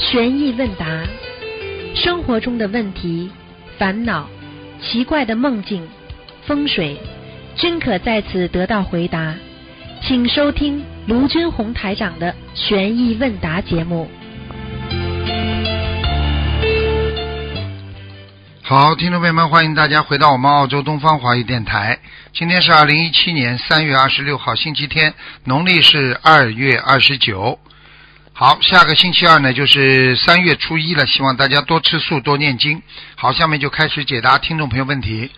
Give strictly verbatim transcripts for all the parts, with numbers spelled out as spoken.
悬疑问答，生活中的问题、烦恼、奇怪的梦境、风水，均可在此得到回答。请收听卢军红台长的悬疑问答节目。 好，听众朋友们，欢迎大家回到我们澳洲东方华语电台。今天是二零一七年三月二十六号星期天，农历是二月二十九。好，下个星期二呢就是三月初一了，希望大家多吃素多念经。好，下面就开始解答听众朋友问题。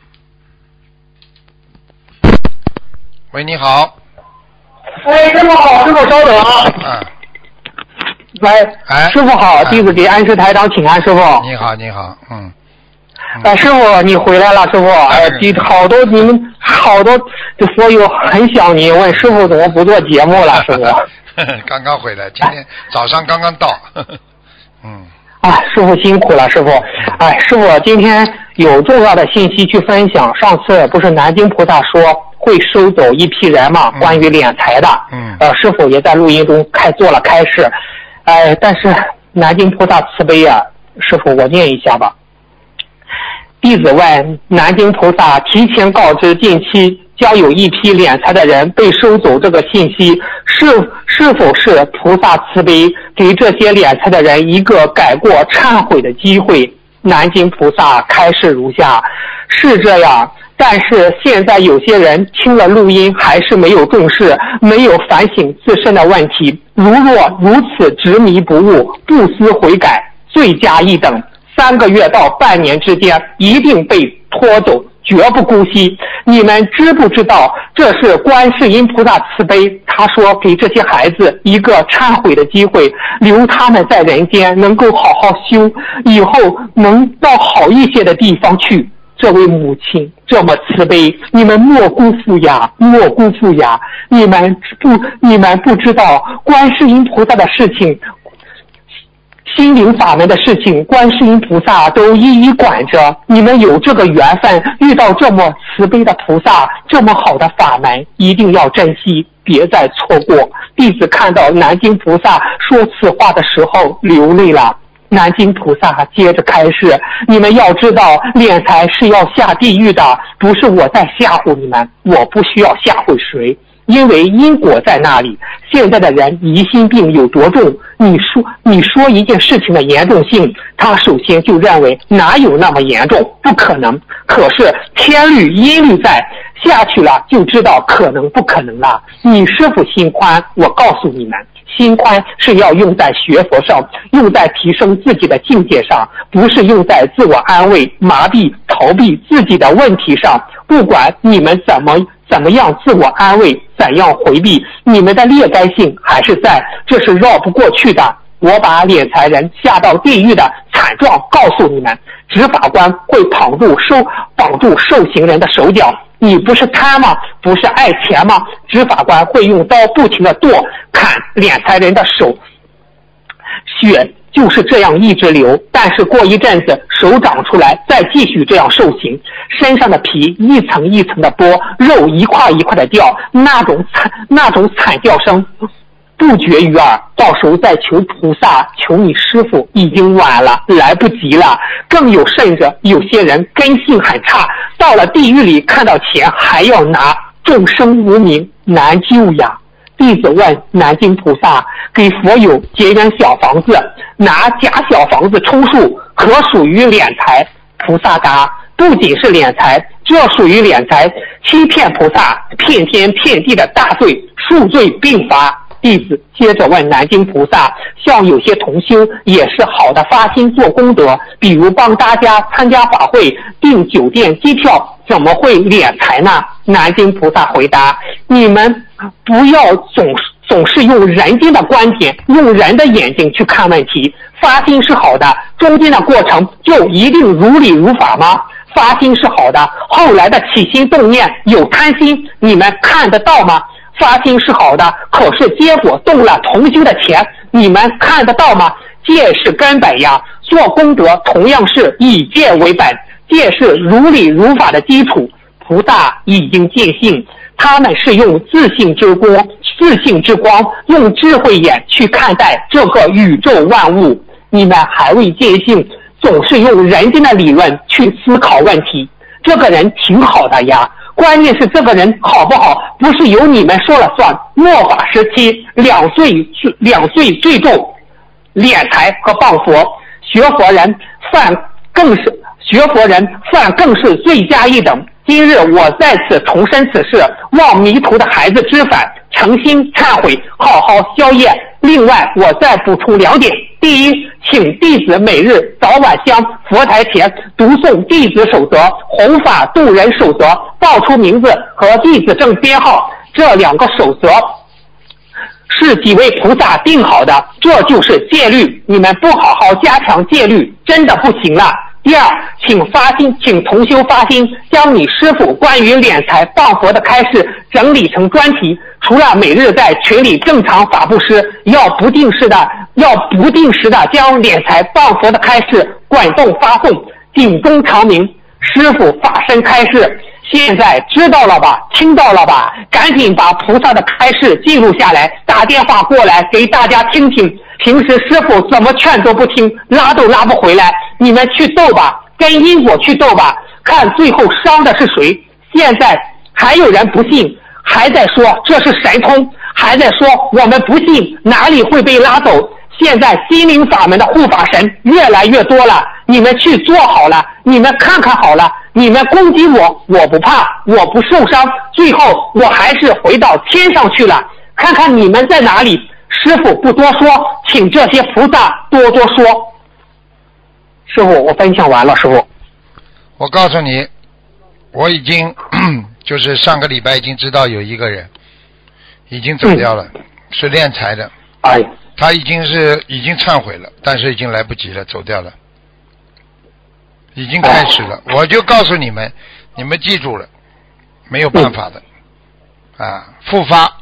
喂，你好。 哎，师傅好，师傅稍等啊。 嗯。 喂， 哎， 师傅好， 哎、 弟子给安师台长请安，师傅。 你好，你好，嗯。 哎，师傅，你回来了，师傅。哎，好多你们好多的佛友很想你，问师傅怎么不做节目了，师傅。 刚刚回来，今天早上刚刚到。嗯。 啊，师傅辛苦了，师傅。哎，师傅，今天有重要的信息去分享。上次不是南京菩萨说会收走一批人嘛，嗯、关于敛财的。嗯。呃，师傅也在录音中开做了开示。哎，但是南京菩萨慈悲啊，师傅我念一下吧。弟子问南京菩萨提前告知近期将有一批敛财的人被收走这个信息，是是否是菩萨慈悲给这些敛财的人一个改过忏悔的机会？南京菩萨开示如下：是这样，但是现在有些人听了录音还是没有重视，没有反省自身的问题，如若如此执迷不悟，不思悔改，罪加一等，三个月到半年之间一定被拖走，绝不姑息。你们知不知道这是观世音菩萨慈悲？他说给这些孩子一个忏悔的机会，留他们在人间能够好好修，以后能到好一些的地方去。这位母亲这么慈悲，你们莫辜负呀，莫辜负呀！你们不，你们不知道观世音菩萨的事情，心灵法门的事情，观世音菩萨都一一管着。你们有这个缘分，遇到这么慈悲的菩萨，这么好的法门，一定要珍惜，别再错过。弟子看到南京菩萨说此话的时候流泪了。南京菩萨接着开示，你们要知道敛财是要下地狱的，不是我在吓唬你们，我不需要吓唬谁，因为因果在那里。现在的人疑心病有多重，你说你说一件事情的严重性，他首先就认为哪有那么严重，不可能。可是天律阴律在，下去了就知道可能不可能了。你师父心宽，我告诉你们，心宽是要用在学佛上，用在提升自己的境界上，不是用在自我安慰、麻痹、逃避自己的问题上。不管你们怎么怎么样自我安慰，怎样回避，你们的劣根性还是在，这是绕不过去的。我把敛财人下到地狱的惨状告诉你们，执法官会绑住受绑住受刑人的手脚。你不是贪吗？不是爱钱吗？执法官会用刀不停地剁砍敛财人的手，血就是这样一直流，但是过一阵子手长出来，再继续这样受刑，身上的皮一层一层的剥，肉一块一块的掉，那种惨那种惨叫声不绝于耳。到时候再求菩萨，求你师父，已经晚了，来不及了。更有甚者，有些人根性很差，到了地狱里看到钱还要拿，众生无名，难救呀。弟子问南京菩萨，给佛友结缘小房子，拿假小房子充数，可属于敛财？菩萨答，不仅是敛财，这属于敛财，欺骗菩萨，骗天骗地的大罪，数罪并罚。弟子接着问南京菩萨，像有些同修也是好的发心做功德，比如帮大家参加法会、订酒店机票，怎么会敛财呢？南京菩萨回答，你们不要总总是用人间的观点，用人的眼睛去看问题。发心是好的，中间的过程就一定如理如法吗？发心是好的，后来的起心动念有贪心，你们看得到吗？发心是好的，可是结果动了同修的钱，你们看得到吗？戒是根本呀，做功德同样是以戒为本，戒是如理如法的基础。菩萨已经见性，他们是用自信之光，自信之光，用智慧眼去看待这个宇宙万物。 你们还未见性，总是用人间的理论去思考问题。这个人挺好的呀，关键是这个人好不好，不是由你们说了算。末法时期，两罪两罪最重，敛财和谤佛。学佛人犯更是学佛人犯更是罪加一等。今日我在此重申此事，望迷途的孩子知返，诚心忏悔，好好消业。另外，我再补充两点：第一，请弟子每日早晚向佛台前读诵弟子守则、弘法度人守则，报出名字和弟子证编号。这两个守则是几位菩萨定好的，这就是戒律。你们不好好加强戒律，真的不行了。第二，请发心，请同修发心，将你师父关于敛财谤佛的开示整理成专题。除了每日在群里正常法布施，要不定时的，要不定时的将敛财谤佛的开示滚动发送，警钟长鸣。师父法身开示，现在知道了吧？听到了吧？赶紧把菩萨的开示记录下来，打电话过来给大家听听。平时师父怎么劝都不听，拉都拉不回来，你们去斗吧，跟因果去斗吧，看最后伤的是谁。现在还有人不信，还在说这是神通，还在说我们不信哪里会被拉走。现在心灵法门的护法神越来越多了，你们去做好了，你们看看好了，你们攻击我，我不怕，我不受伤，最后我还是回到天上去了。看看你们在哪里。师父不多说，请这些菩萨多多说。师父，我分享完了。师父， 我告诉你，我已经就是上个礼拜已经知道有一个人已经走掉了，嗯、是敛财的。 哎， 他已经是已经忏悔了，但是已经来不及了，走掉了，已经开始了。哎、我就告诉你们，你们记住了，没有办法的，嗯、啊，复发。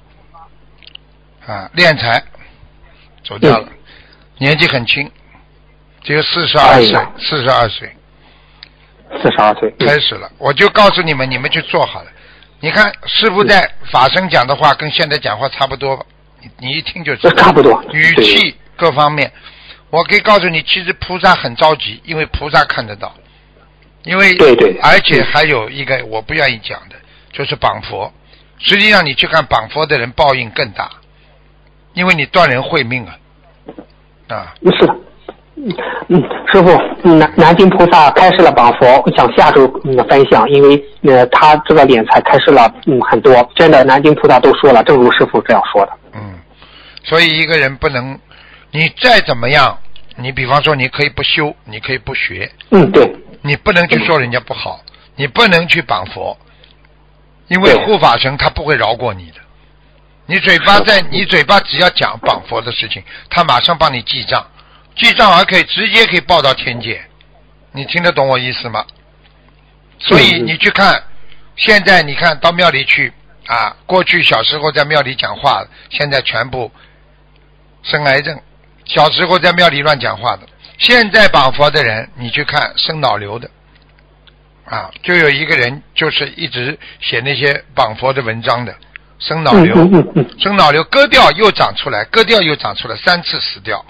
啊，敛财走掉了，嗯、年纪很轻，只有四十二岁，四十二岁， 四十二岁开始了。我就告诉你们，你们去做好了。你看师父在法身讲的话，跟现在讲话差不多吧？你你一听就知道， 差不多， 语气各方面。我可以告诉你，其实菩萨很着急，因为菩萨看得到，因为对对， 而且还有一个我不愿意讲的，就是绑佛。实际上你去看绑佛的人，报应更大。因为你断人慧命啊，啊， 是的，嗯，师父，南南京菩萨开示了绑佛，我想下周嗯分享，因为呃他这个敛财开示了嗯很多，真的南京菩萨都说了，正如师父这样说的。 嗯，所以一个人不能，你再怎么样，你比方说你可以不修，你可以不学， 嗯，对， 你不能去说人家不好，嗯、你不能去绑佛，因为护法神他不会饶过你的。你嘴巴在，你嘴巴只要讲绑佛的事情，他马上帮你记账，记账还可以直接可以报到天界，你听得懂我意思吗？所以你去看，现在你看到庙里去啊，过去小时候在庙里讲话，现在全部生癌症，小时候在庙里乱讲话的，现在绑佛的人，你去看生脑瘤的，啊，就有一个人就是一直写那些绑佛的文章的。生脑瘤，生脑瘤割掉又长出来，割掉又长出来，三次死掉，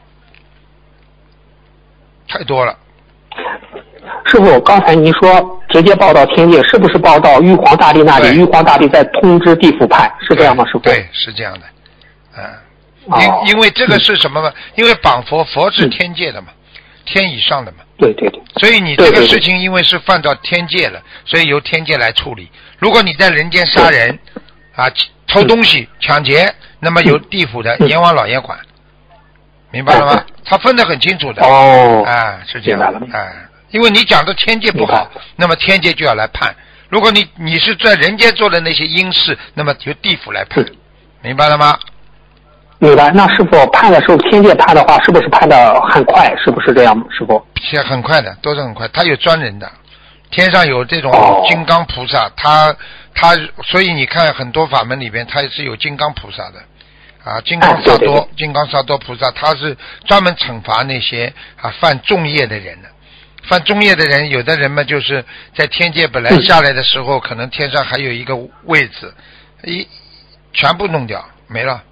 太多了。 师父，刚才您说直接报到天界，是不是报到玉皇大帝那里？玉皇大帝再通知地府派，是这样吗？师父？ 对，是这样的。嗯，因、哦、因为这个是什么嘛？因为绑佛，佛是天界的嘛，嗯、天以上的嘛。 对对对。 所以你这个事情因为是犯到天界了，所以由天界来处理。如果你在人间杀人啊。偷东西、抢劫，那么由地府的阎王老爷管，明白了吗？他分得很清楚的。 哦， 啊，是这样的，啊，因为你讲的天界不好，那么天界就要来判。如果你你是在人间做的那些阴事，那么由地府来判，明白了吗？ 明白。那师傅判的时候，天界判的话，是不是判的很快？是不是这样？师傅？ 是很快的，都是很快。他有专人的，天上有这种金刚菩萨，哦、他。他所以你看很多法门里边，他也是有金刚菩萨的，啊，金刚萨多，哎、对对对金刚萨多菩萨，他是专门惩罚那些啊犯重业的人的。犯重业的人，有的人嘛，就是在天界本来下来的时候，嗯、可能天上还有一个位置，一全部弄掉没了，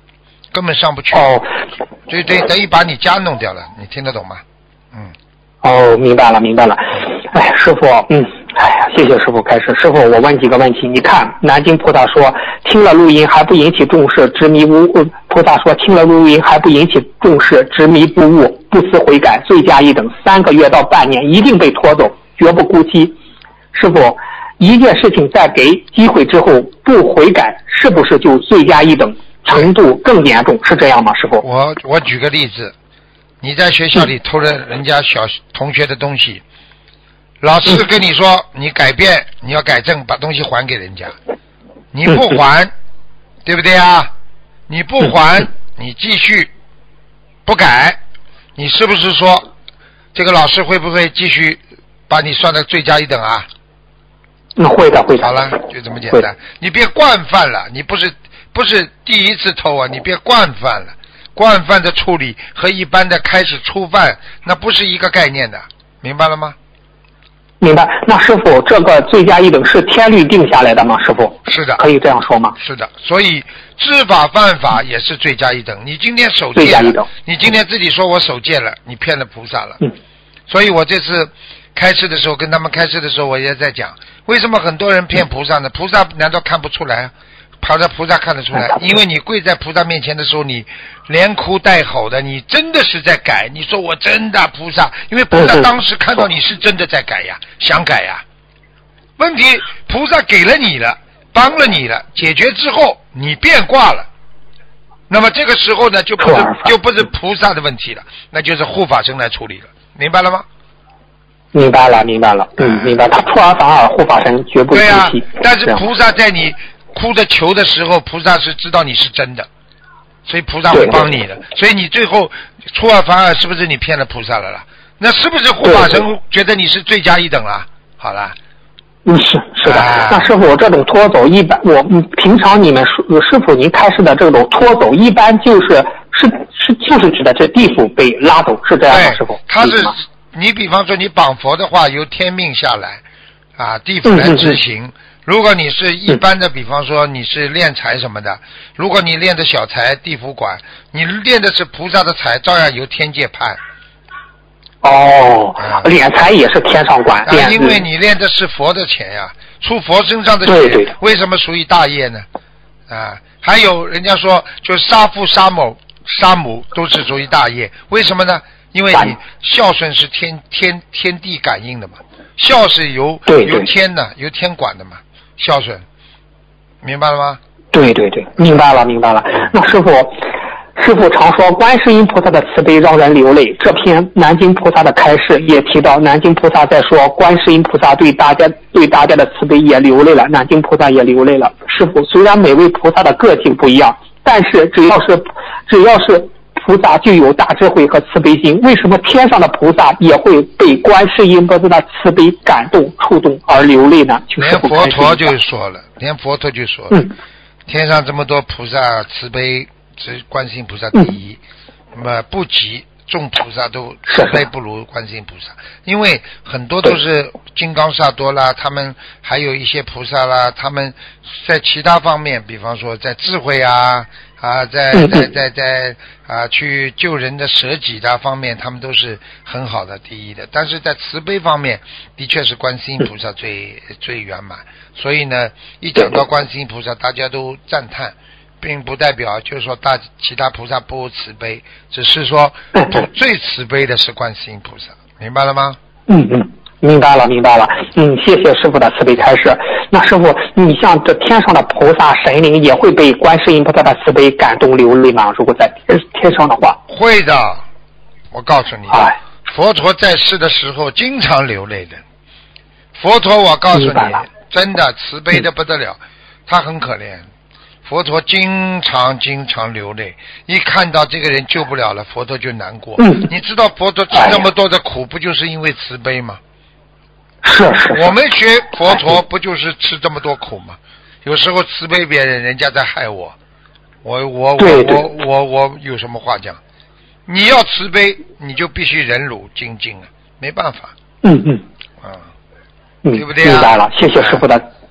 根本上不去。 哦， 就等等于把你家弄掉了，你听得懂吗？嗯。 哦，明白了，明白了。哎，师傅，嗯，哎呀，谢谢师傅开始。师傅，我问几个问题。你看，南京菩萨说听了录音还不引起重视，执迷不悟；菩萨说听了录音还不引起重视，执迷不悟，不思悔改，罪加一等，三个月到半年一定被拖走，绝不姑息。师傅，一件事情在给机会之后不悔改，是不是就罪加一等，程度更严重？是这样吗？师傅？ 我我举个例子。你在学校里偷了人家小同学的东西，老师跟你说你改变，你要改正，把东西还给人家，你不还，对不对啊？你不还，你继续不改，你是不是说这个老师会不会继续把你算的罪加一等啊？ 那会的，会的。 好了，就这么简单。你别惯犯了，你不是不是第一次偷啊，你别惯犯了。惯犯的处理和一般的开始初犯那不是一个概念的，明白了吗？ 明白。那师傅，这个罪加一等是天律定下来的吗？师傅？ 是的。 可以这样说吗？ 是的。所以知法犯法也是罪加一等。你今天守戒了，你今天自己说我守戒了，你骗了菩萨了。 嗯。 所以我这次开示的时候，跟他们开示的时候，我也在讲，为什么很多人骗菩萨呢？菩萨难道看不出来？跑到菩萨看得出来，因为你跪在菩萨面前的时候，你连哭带吼的，你真的是在改。你说我真的菩萨，因为菩萨当时看到你是真的在改呀，想改呀。问题菩萨给了你了，帮了你了，解决之后你变卦了，那么这个时候呢，就不是就不是菩萨的问题了，那就是护法神来处理了，明白了吗？ 明白了，明白了，嗯，明白。他出尔反尔，护法神绝不生气。 对啊，但是菩萨在你哭着求的时候，菩萨是知道你是真的，所以菩萨会帮你的。所以你最后出尔反尔，是不是你骗了菩萨了啦？那是不是护法神觉得你是罪加一等了？好了。 嗯，是是的。啊、那师傅，这种拖走一般，我平常你们师傅您开示的这种拖走，一般就是是是就是指的这地府被拉走，是这样吗？师傅？ 他是你比方说你绑佛的话，由天命下来啊，地府来执行。嗯嗯嗯，如果你是一般的，比方说你是敛财什么的，如果你练的小财，地府管；你练的是菩萨的财，照样由天界判。 哦，敛财也是天上管。 啊，因为你练的是佛的钱呀，出佛身上的钱， 对对， 为什么属于大业呢？啊，还有人家说，就杀父杀母杀母都是属于大业，为什么呢？因为你孝顺是天天天地感应的嘛，孝是由对对由天的，由天管的嘛。孝顺，明白了吗？ 对对对，明白了明白了。那师傅，师傅常说观世音菩萨的慈悲让人流泪，这篇南京菩萨的开示也提到，南京菩萨在说观世音菩萨对大家对大家的慈悲也流泪了，南京菩萨也流泪了。师傅，虽然每位菩萨的个性不一样，但是只要是只要是菩萨具有大智慧和慈悲心，为什么天上的菩萨也会被观世音菩萨的慈悲感动触动而流泪呢？ 连佛陀就说了，连佛陀就说了， 嗯、 天上这么多菩萨慈悲，只观世音菩萨第一，那么、嗯、不及众菩萨都慈悲不如观世音菩萨，因为很多都是金刚萨埵啦，他们还有一些菩萨啦，他们在其他方面，比方说在智慧啊。啊，在在在在啊，去救人的舍己的方面，他们都是很好的第一的。但是在慈悲方面，的确是观世音菩萨最最圆满。所以呢，一讲到观世音菩萨，大家都赞叹，并不代表就是说大其他菩萨不慈悲，只是说最慈悲的是观世音菩萨，明白了吗？ 嗯嗯。明白了，明白了。嗯，谢谢师傅的慈悲开示。那师傅，你像这天上的菩萨神灵也会被观世音菩萨的慈悲感动流泪吗？如果在天上的话， 会的。我告诉你， 哎， 佛陀在世的时候经常流泪的。佛陀，我告诉你，真的慈悲的不得了，他很可怜。佛陀经常经常流泪，一看到这个人救不了了，佛陀就难过。 嗯， 你知道佛陀吃那么多的苦，不就是因为慈悲吗？ 是是， 我们学佛陀不就是吃这么多苦吗？有时候慈悲别人，人家在害我，我我我我我我有什么话讲？你要慈悲，你就必须忍辱精进啊，没办法。 嗯嗯， 啊， 嗯， 对不对啊？ 明白了，谢谢师傅的。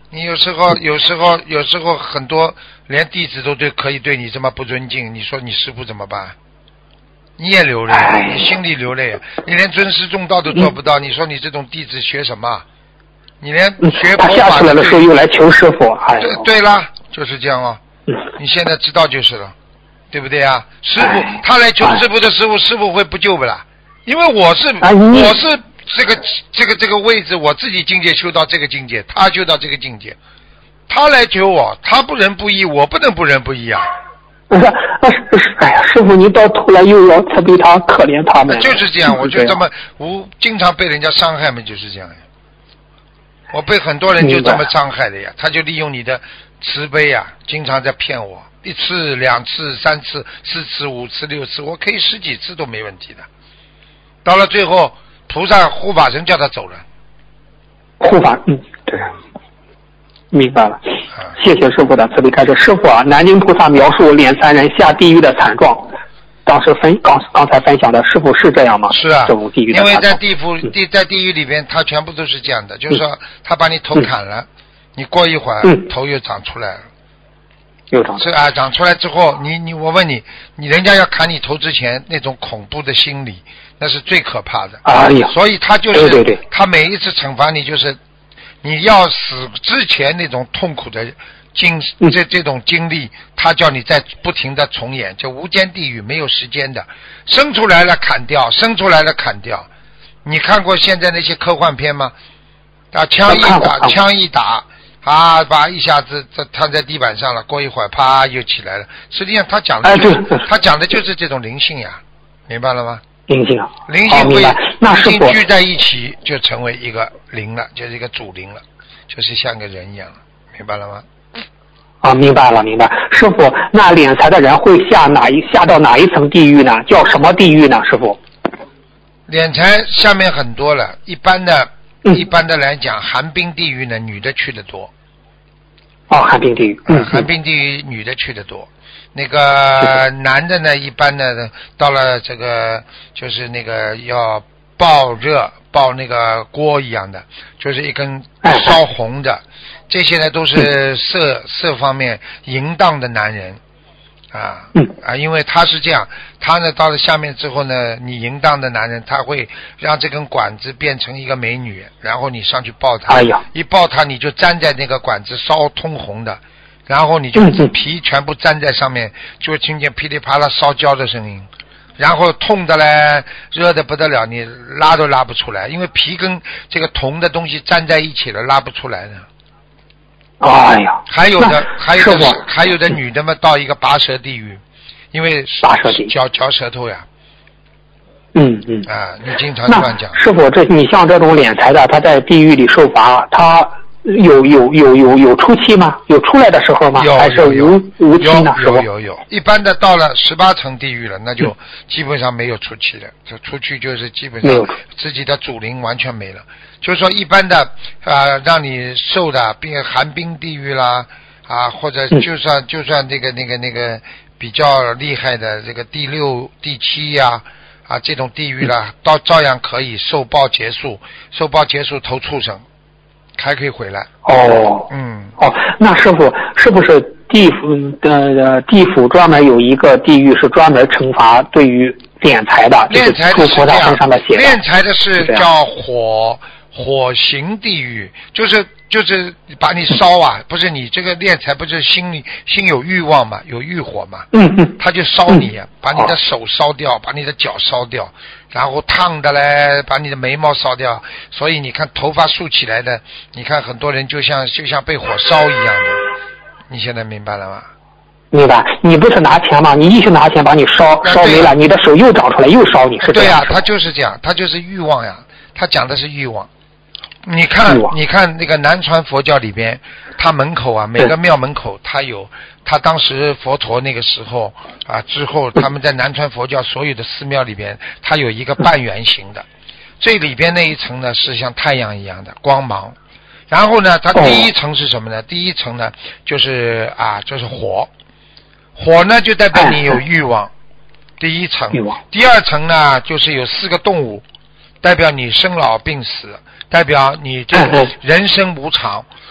你有时候有时候有时候很多连弟子都对可以对你这么不尊敬，你说你师父怎么办？你也流泪，你心里流泪，你连尊师重道都做不到，你说你这种弟子学什么？你连学佛法、嗯、他下出来的时候又来求师父，哎， 对对了，就是这样哦。嗯、你现在知道就是了，对不对啊？师父他来求师父的师父，师父会不救不啦？因为我是、哎、我是这个这个这个位置，我自己境界修到这个境界，他修到这个境界，他来求我，他不仁不义，我不能不仁不义啊。 哎呀，师父，你到头来又要慈悲他，可怜他们。 就是这样，我就这么无经常被人家伤害嘛，就是这样呀。我被很多人就这么伤害的呀，他就利用你的慈悲呀，经常在骗我，一次、两次、三次、四次、五次、六次，我可以十几次都没问题的。到了最后，菩萨护法神叫他走了。 护法，嗯，对。明白了，谢谢师父的慈悲开示。师父啊，南京菩萨描述敛财人下地狱的惨状，当时分刚刚才分享的，师父是这样吗？ 是啊， 这种地狱的因为在地府地在地狱里边，他全部都是这样的，就是说他把你头砍了，嗯、你过一会儿、嗯、头又长出来了， 又长出来，是啊，长出来之后，你你我问你，你人家要砍你头之前那种恐怖的心理，那是最可怕的。 哎呀， 所以他就是， 对对对， 他每一次惩罚你就是。你要死之前那种痛苦的经这这种经历，他叫你在不停的重演，就无间地狱没有时间的，生出来了砍掉，生出来了砍掉。你看过现在那些科幻片吗？啊，枪一打，枪一打，啊，把一下子这瘫在地板上了，过一会儿啪又起来了。实际上他讲的就是、哎、他讲的就是这种灵性呀，明白了吗？ 灵性， 灵性会灵性聚在一起，就成为一个灵了，就是一个主灵了，就是像个人一样了，明白了吗？ 啊，明白了，明白。师父，那敛财的人会下哪一下到哪一层地狱呢？叫什么地狱呢？师父？ 敛财下面很多了，一般的，嗯、一般的来讲，寒冰地狱呢，女的去的多。 哦，寒冰地狱。嗯， 寒冰地狱女的去的多。那个男的呢，一般的到了这个就是那个要爆热爆那个锅一样的，就是一根烧红的，这些呢都是色色方面淫荡的男人啊啊，因为他是这样，他呢到了下面之后呢，你淫荡的男人他会让这根管子变成一个美女，然后你上去抱他， 哎呀， 一抱他你就粘在那个管子烧通红的。然后你就皮全部粘在上面，就听见噼里啪啦烧焦的声音，然后痛的嘞，热的不得了，你拉都拉不出来，因为皮跟这个铜的东西粘在一起了，拉不出来的。 哎呀， 还有的，还有的，还有的女的嘛，到一个拔舌地狱，因为拔舌地狱嚼嚼舌头呀。 嗯嗯。 啊，你经常乱讲。 师父，这你像这种敛财的，他在地狱里受罚，他。有有有有有出期吗？有出来的时候吗？ 有还是无无期呢？ 有有有有，一般的到了十八层地狱了，那就基本上没有出期了。这出去就是基本上自己的主灵完全没了。就是说一般的啊、呃，让你受的，冰寒冰地狱啦啊，或者就算、嗯、就算那个那个那个比较厉害的这个第六、第七呀啊这种地狱啦，到照样可以受报结束，受报结束投畜生。还可以回来哦， 嗯， 哦，那师傅是不是地府的地府专门有一个地狱是专门惩罚对于敛财的， 敛财的是这样，敛财的是叫火火刑地狱，就是就是把你烧啊，不是你这个敛财不是心里心有欲望嘛，有欲火嘛， 嗯嗯， 他就烧你，嗯、把你的手烧掉，把你的脚烧掉。然后烫的嘞，把你的眉毛烧掉，所以你看头发竖起来的，你看很多人就像就像被火烧一样的，你现在明白了吗？ 明白。你不是拿钱吗？你一去拿钱把你烧烧没了，你的手又长出来又烧你，是这样。 对呀、啊，他就是这样，他就是欲望呀，他讲的是欲望。你看，你看那个南传佛教里边，他门口啊，每个庙门口他有，他当时佛陀那个时候啊，之后他们在南传佛教所有的寺庙里边，他有一个半圆形的，最里边那一层呢是像太阳一样的光芒，然后呢，它第一层是什么呢？第一层呢就是啊，就是火，火呢就代表你有欲望，第一层。第二层呢就是有四个动物，代表你生老病死。代表你这个人生无常，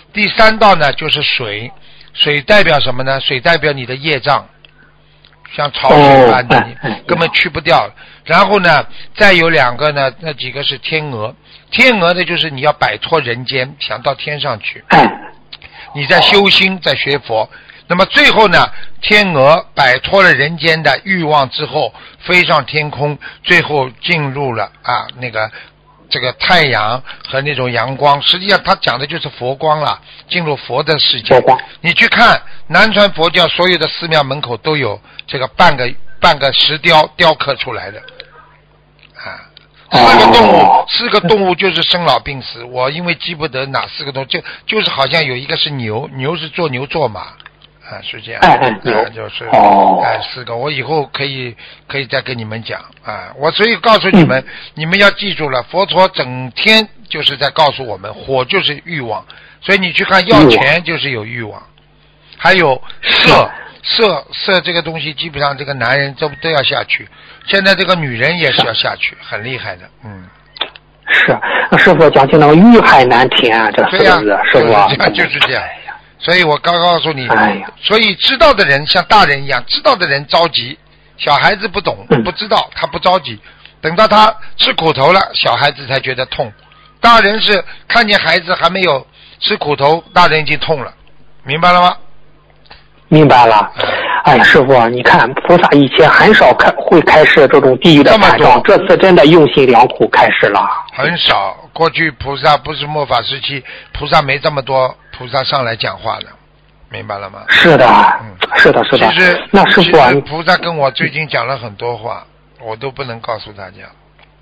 第三道呢就是水，水代表什么呢？水代表你的业障，像潮水般的，你根本去不掉。然后呢，再有两个呢，那几个是天鹅。天鹅呢，就是你要摆脱人间，想到天上去。你在修心，在学佛。那么最后呢，天鹅摆脱了人间的欲望之后，飞上天空，最后进入了啊那个这个太阳和那种阳光。实际上它讲的就是佛光了，进入佛的世界。你去看南传佛教所有的寺庙门口都有这个半个半个石雕雕刻出来的啊。四个动物，四个动物就是生老病死。我因为记不得哪四个动物，就就是好像有一个是牛，牛是做牛做马。啊，是这样， 哎哎， 啊，就是哦，哎，四个，我以后可以可以再跟你们讲啊。我所以告诉你们，嗯、你们要记住了，佛陀整天就是在告诉我们，火就是欲望，所以你去看要钱就是有欲望，还有色色色这个东西，基本上这个男人都都要下去，现在这个女人也是要下去，很厉害的，嗯。 是，师傅讲起那个欲海难填啊，这四个字，师傅啊， 就是这样。所以我刚告诉你，哎、所以知道的人像大人一样，知道的人着急，小孩子不懂、嗯、不知道，他不着急，等到他吃苦头了，小孩子才觉得痛。大人是看见孩子还没有吃苦头，大人已经痛了，明白了吗？ 明白了。哎呀，师傅，你看菩萨以前很少开会开示这种地狱的惨状，这次真的用心良苦开示了。 很少，过去菩萨不是末法时期，菩萨没这么多菩萨上来讲话的，明白了吗？ 是的，嗯，是的，是的。 其实， 那师傅啊， 菩萨跟我最近讲了很多话，我都不能告诉大家。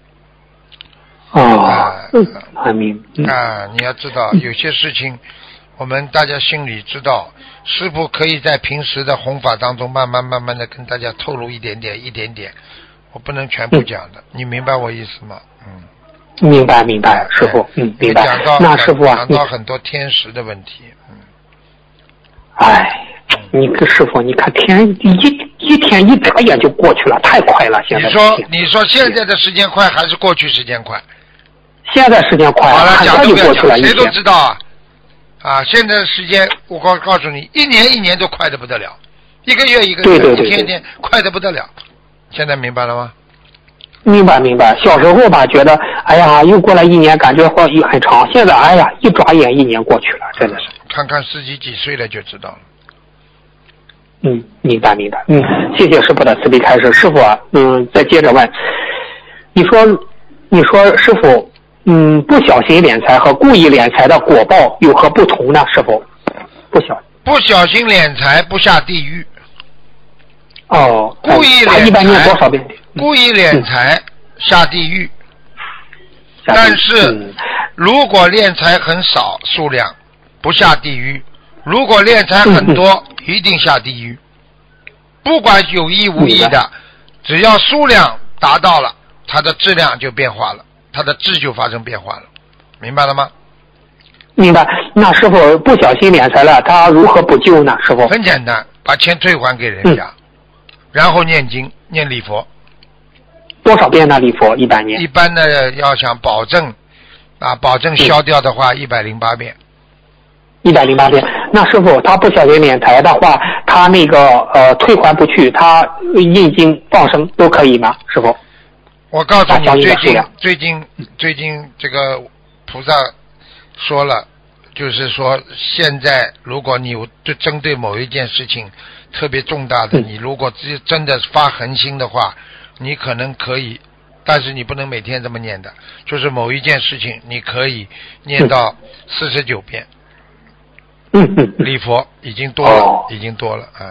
哦，啊、嗯，还明啊，你要知道，有些事情我们大家心里知道。师父可以在平时的弘法当中慢慢慢慢的跟大家透露一点点一点点，我不能全部讲的，嗯、你明白我意思吗？嗯， 明白明白，师父，嗯，明白。 讲到那师父啊， 讲到很多天时的问题，嗯， 哎，你个师父，你看天一一天一眨眼就过去了，太快了，现在。 你说你说现在的时间快还是过去时间快？ 现在时间快， 好了， 很快就过去了， 谁都知道啊。啊，现在的时间我告告诉你，一年一年都快得不得了，一个月一个月， 对对对对， 一天一天快得不得了。现在明白了吗？ 明白明白。小时候吧，觉得哎呀，又过了一年，感觉会很长。现在哎呀，一转眼一年过去了，真的是。 看看自己几岁了就知道了。 嗯，明白明白。嗯，谢谢师傅的慈悲开示。师傅啊，嗯，再接着问，你说，你说师傅。嗯，不小心敛财和故意敛财的果报有何不同呢？是否不小不小心敛财不下地狱？ 哦， 故意敛财一般念多少遍？ 故意敛财下地狱，嗯、但是、嗯、如果敛财很少数量不下地狱，如果敛财很多、嗯、一定下地狱。不管有意无意的，只要数量达到了，它的质量就变化了。它的质就发生变化了，明白了吗？ 明白。那师傅不小心敛财了，他如何补救呢？师傅很简单，把钱退还给人家，嗯、然后念经念礼佛。 多少遍呢？礼佛一般念？ 一般的要想保证啊，保证消掉的话，一百零八遍。 一百零八遍。那师傅他不小心敛财的话，他那个呃退还不去，他印经放生都可以吗？师傅？ 我告诉你，最近最近最近这个菩萨说了，就是说现在如果你对针对某一件事情特别重大的， 嗯、 你如果真的发恒心的话，你可能可以，但是你不能每天这么念的，就是某一件事情你可以念到四十九遍。 嗯嗯， 礼佛已经多了，哦、已经多了啊。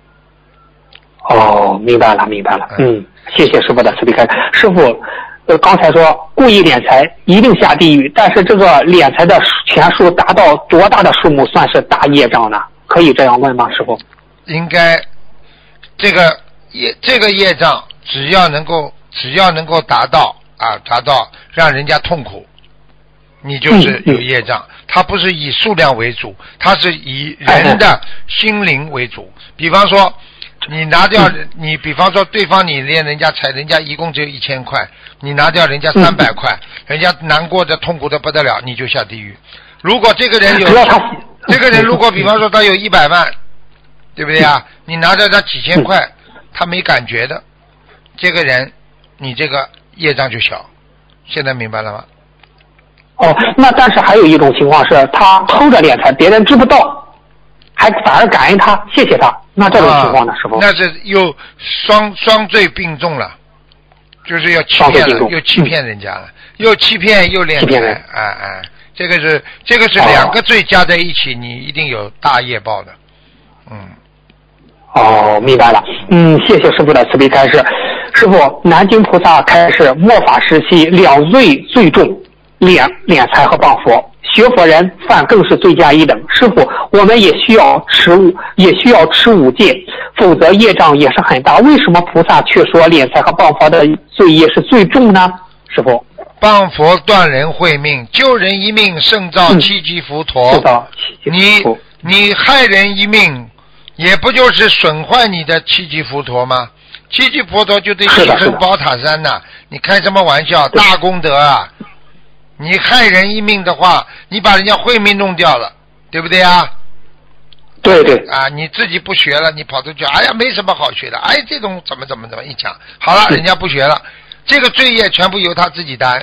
哦，明白了，明白了。嗯，谢谢师傅的慈悲开示。师傅，呃，刚才说故意敛财一定下地狱，但是这个敛财的钱数达到多大的数目算是大业障呢？可以这样问吗，师傅？ 应该，这个业这个业障只要能够只要能够达到啊，达到让人家痛苦，你就是有业障。嗯嗯、它不是以数量为主，它是以人的心灵为主。哎、比方说。你拿掉你，比方说对方你连人家财，人家一共只有一千块，你拿掉人家三百块，人家难过的痛苦的不得了，你就下地狱。 如果这个人有， 只要他这个人如果比方说他有一百万，对不对啊？你拿着他几千块，他没感觉的，这个人你这个业障就小。现在明白了吗？ 哦，那但是还有一种情况是他偷着敛财，别人知不到，还反而感恩他，谢谢他。那这种情况呢，师傅？ 那是又双双罪并重了，就是要欺骗了，又欺骗人家了，又欺骗又敛财，哎哎，这个是这个是两个罪加在一起，你一定有大业报的。嗯。 哦，明白了。嗯，谢谢师傅的慈悲开示。师傅，南京菩萨开示，末法时期两罪最重，敛敛财和谤佛。学佛人犯更是罪加一等。师傅，我们也需要持五，也需要持五戒，否则业障也是很大。为什么菩萨却说敛财和谤佛的罪业是最重呢？师傅， 谤佛断人慧命，救人一命胜造七级浮屠。 嗯、 你你害人一命，也不就是损坏你的七级浮屠吗？七级浮屠就对西城宝塔山呐、啊，你开什么玩笑？大功德啊！你害人一命的话，你把人家慧命弄掉了，对不对啊？ 对对。 啊，你自己不学了，你跑出去，哎呀，没什么好学的，哎，这种怎么怎么怎么一讲，好了，人家不学了，这个罪业全部由他自己担。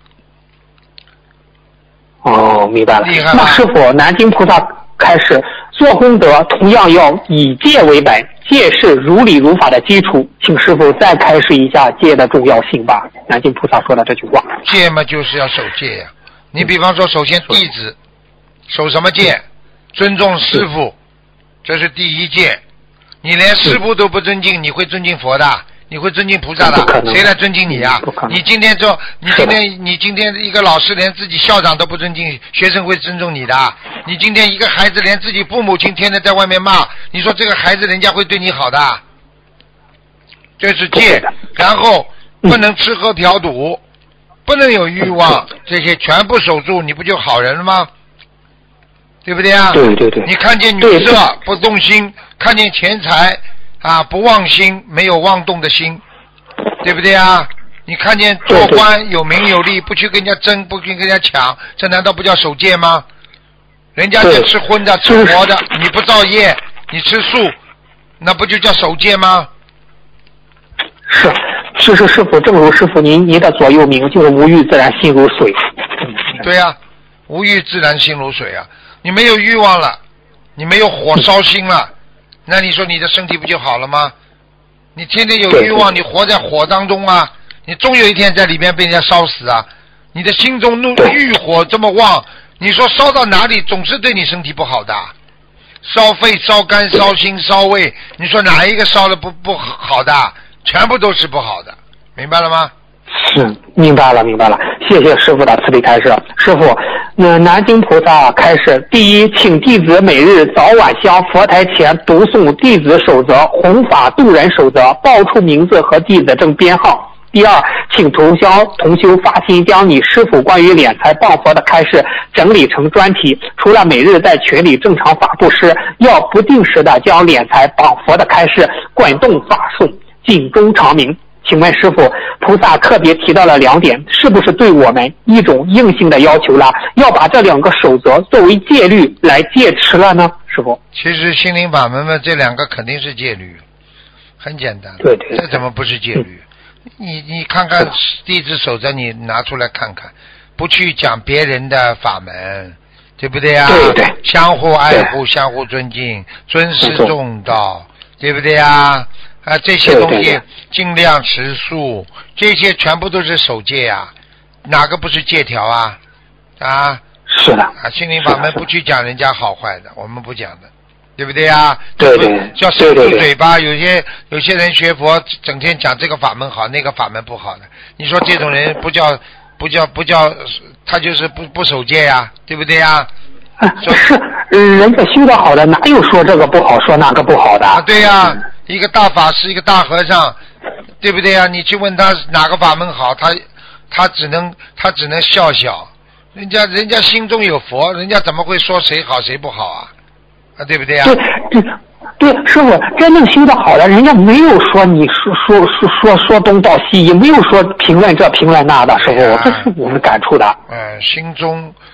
哦，明白了。 厉害了。 那师傅，南京菩萨开始做功德，同样要以戒为本，戒是如理如法的基础。请师傅再开示一下戒的重要性吧。南京菩萨说的这句话。 戒嘛，就是要守戒呀、啊。你比方说，首先弟子守什么戒？尊重师父，这是第一戒。你连师父都不尊敬，你会尊敬佛的？你会尊敬菩萨的？谁来尊敬你啊？你今天做，你今天你今天一个老师连自己校长都不尊敬，学生会尊重你的？你今天一个孩子连自己父母亲天天在外面骂，你说这个孩子人家会对你好的？这是戒。然后不能吃喝嫖赌，不能有欲望，这些全部守住，你不就好人了吗？对不对啊？ 对对对。 你看见女色不动心，看见钱财啊不忘心，没有妄动的心，对不对啊？你看见做官有名有利，不去跟人家争，不去跟人家抢，这难道不叫守戒吗？人家是吃荤的吃活的，你不造业，你吃素，那不就叫守戒吗？ 是，是是师傅，正如师傅您您的座右铭就是无欲自然心如水。 对呀、啊，无欲自然心如水啊！你没有欲望了，你没有火烧心了，那你说你的身体不就好了吗？你天天有欲望，你活在火当中啊，你终有一天在里面被人家烧死啊！你的心中怒欲火这么旺，你说烧到哪里总是对你身体不好的，烧肺、烧肝、烧心、烧胃，你说哪一个烧了不不好的？全部都是不好的，明白了吗？ 是，明白了，明白了。谢谢师傅的慈悲开示。师傅，那南京菩萨开示：第一，请弟子每日早晚向佛台前读诵弟子守则、弘法度人守则，报出名字和弟子证编号。第二，请同修同修发心将你师傅关于敛财谤佛的开示整理成专题，除了每日在群里正常法布施，要不定时的将敛财谤佛的开示滚动发送，警钟长鸣。请问师父，菩萨特别提到了两点，是不是对我们一种硬性的要求了？要把这两个守则作为戒律来戒持了呢？师父， 其实心灵法门嘛，这两个肯定是戒律，很简单。 对对， 这怎么不是戒律？嗯、你你看看弟子守则，你拿出来看看，不去讲别人的法门，对不对啊？ 对对， 相互爱护，相互尊敬，尊师重道，对不对啊？啊，这些东西尽量持素，这些全部都是守戒啊，哪个不是戒条啊？啊， 是的。 啊，心灵法门不去讲人家好坏的，我们不讲的，对不对啊？ 对对。 叫守住嘴巴，有些有些人学佛，整天讲这个法门好，那个法门不好的，你说这种人不叫不叫不叫，他就是不不守戒呀、啊，对不对呀、 啊？是，人家修得好的，哪有说这个不好，说那个不好的？ 啊，对呀、啊。一个大法师，一个大和尚，对不对啊？你去问他哪个法门好，他他只能他只能笑笑，人家人家心中有佛，人家怎么会说谁好谁不好啊？啊，对不对啊？ 对对对，师傅，真正修得好的，人家没有说你说说说说说东道西，也没有说评论这评论那的，师傅，这是我们感触的。 嗯，心中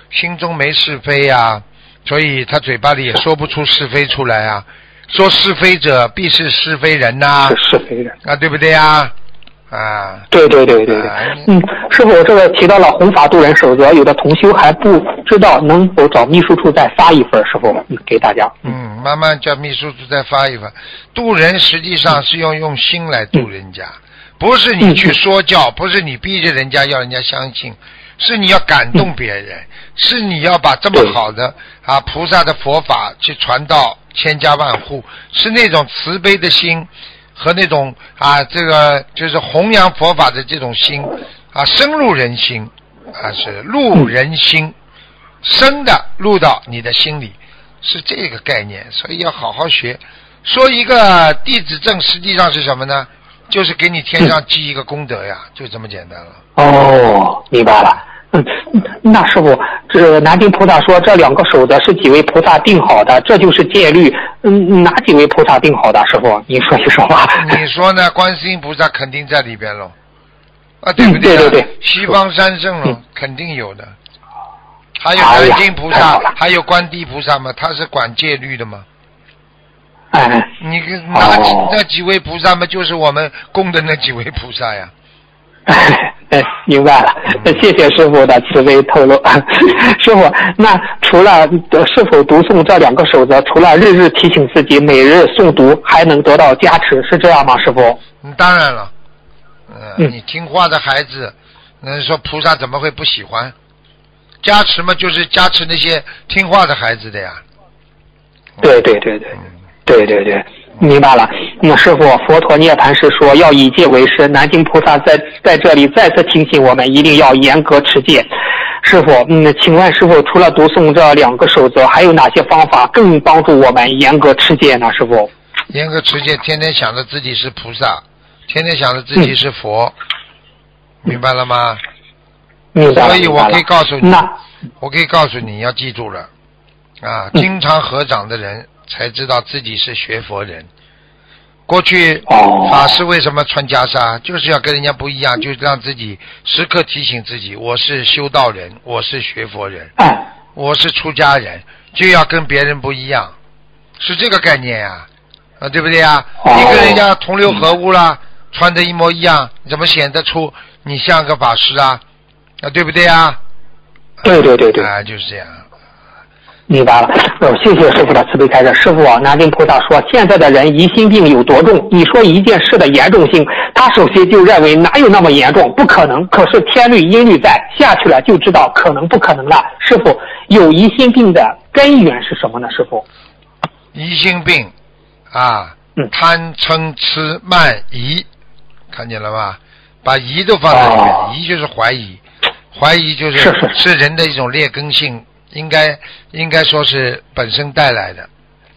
心中没是非呀、啊，所以他嘴巴里也说不出是非出来啊。说是非者必是是非人呐、啊， 是是非人啊，对不对呀？啊， 对对对对对，啊、嗯，师傅，这个提到了弘法度人守则，有的同修还不知道能否找秘书处再发一份，师傅给大家。 嗯，慢慢叫秘书处再发一份。度人实际上是要用心来度人家，嗯、不是你去说教，嗯、不是你逼着人家要人家相信，是你要感动别人，嗯、是你要把这么好的啊菩萨的佛法去传到千家万户，是那种慈悲的心和那种啊这个就是弘扬佛法的这种心啊，深入人心啊，是入人心，深的入到你的心里，是这个概念。所以要好好学。说一个弟子证实际上是什么呢？就是给你天上积一个功德呀，就这么简单了。 哦，明白了。嗯，那师傅，这南京菩萨说这两个守则是几位菩萨定好的，这就是戒律。嗯，哪几位菩萨定好的？师傅，您说一说吧。 你说呢？观世音菩萨肯定在里边喽，啊，对不对、啊嗯？对对对。 西方三圣喽、嗯，肯定有的。还有南京菩萨，哎、还有观地菩萨嘛，他是管戒律的嘛。 哎。 你那几、哦、那几位菩萨嘛，就是我们供的那几位菩萨呀。 哎，明白了，谢谢师傅的慈悲透露。师傅，那除了是否读诵这两个守则，除了日日提醒自己，每日诵读，还能得到加持，是这样吗？师傅？ 嗯，当然了，呃、嗯，你听话的孩子，那说菩萨怎么会不喜欢？加持嘛，就是加持那些听话的孩子的呀。 对对对对，嗯、对对对。明白了，那师傅，佛陀涅槃时说要以戒为师，南京菩萨在在这里再次提醒我们，一定要严格持戒。师傅，嗯，请问师傅，除了读诵这两个守则，还有哪些方法更帮助我们严格持戒呢？师傅， 严格持戒，天天想着自己是菩萨，天天想着自己是佛，嗯、明白了吗？ 明白了。 所以我可以告诉你， 那我可以告诉你要记住了，啊，经常合掌的人。才知道自己是学佛人。过去法师为什么穿袈裟？就是要跟人家不一样，就是让自己时刻提醒自己，我是修道人，我是学佛人，我是出家人，就要跟别人不一样，是这个概念呀、啊，啊，对不对呀？你跟人家同流合污啦，穿的一模一样，怎么显得出你像个法师啊？啊，对不对呀？ 对对对对， 啊，就是这样。 明白了，呃，谢谢师傅的慈悲开示。师傅啊，南京菩萨说，现在的人疑心病有多重？你说一件事的严重性，他首先就认为哪有那么严重，不可能。可是天律阴律在，下去了就知道可能不可能了。师傅，有疑心病的根源是什么呢？师傅， 疑心病啊， 嗯、 贪嗔痴慢疑，看见了吧？把疑都放在里面， 哦、 疑就是怀疑，怀疑就是是是是人的一种劣根性。应该应该说是本身带来的，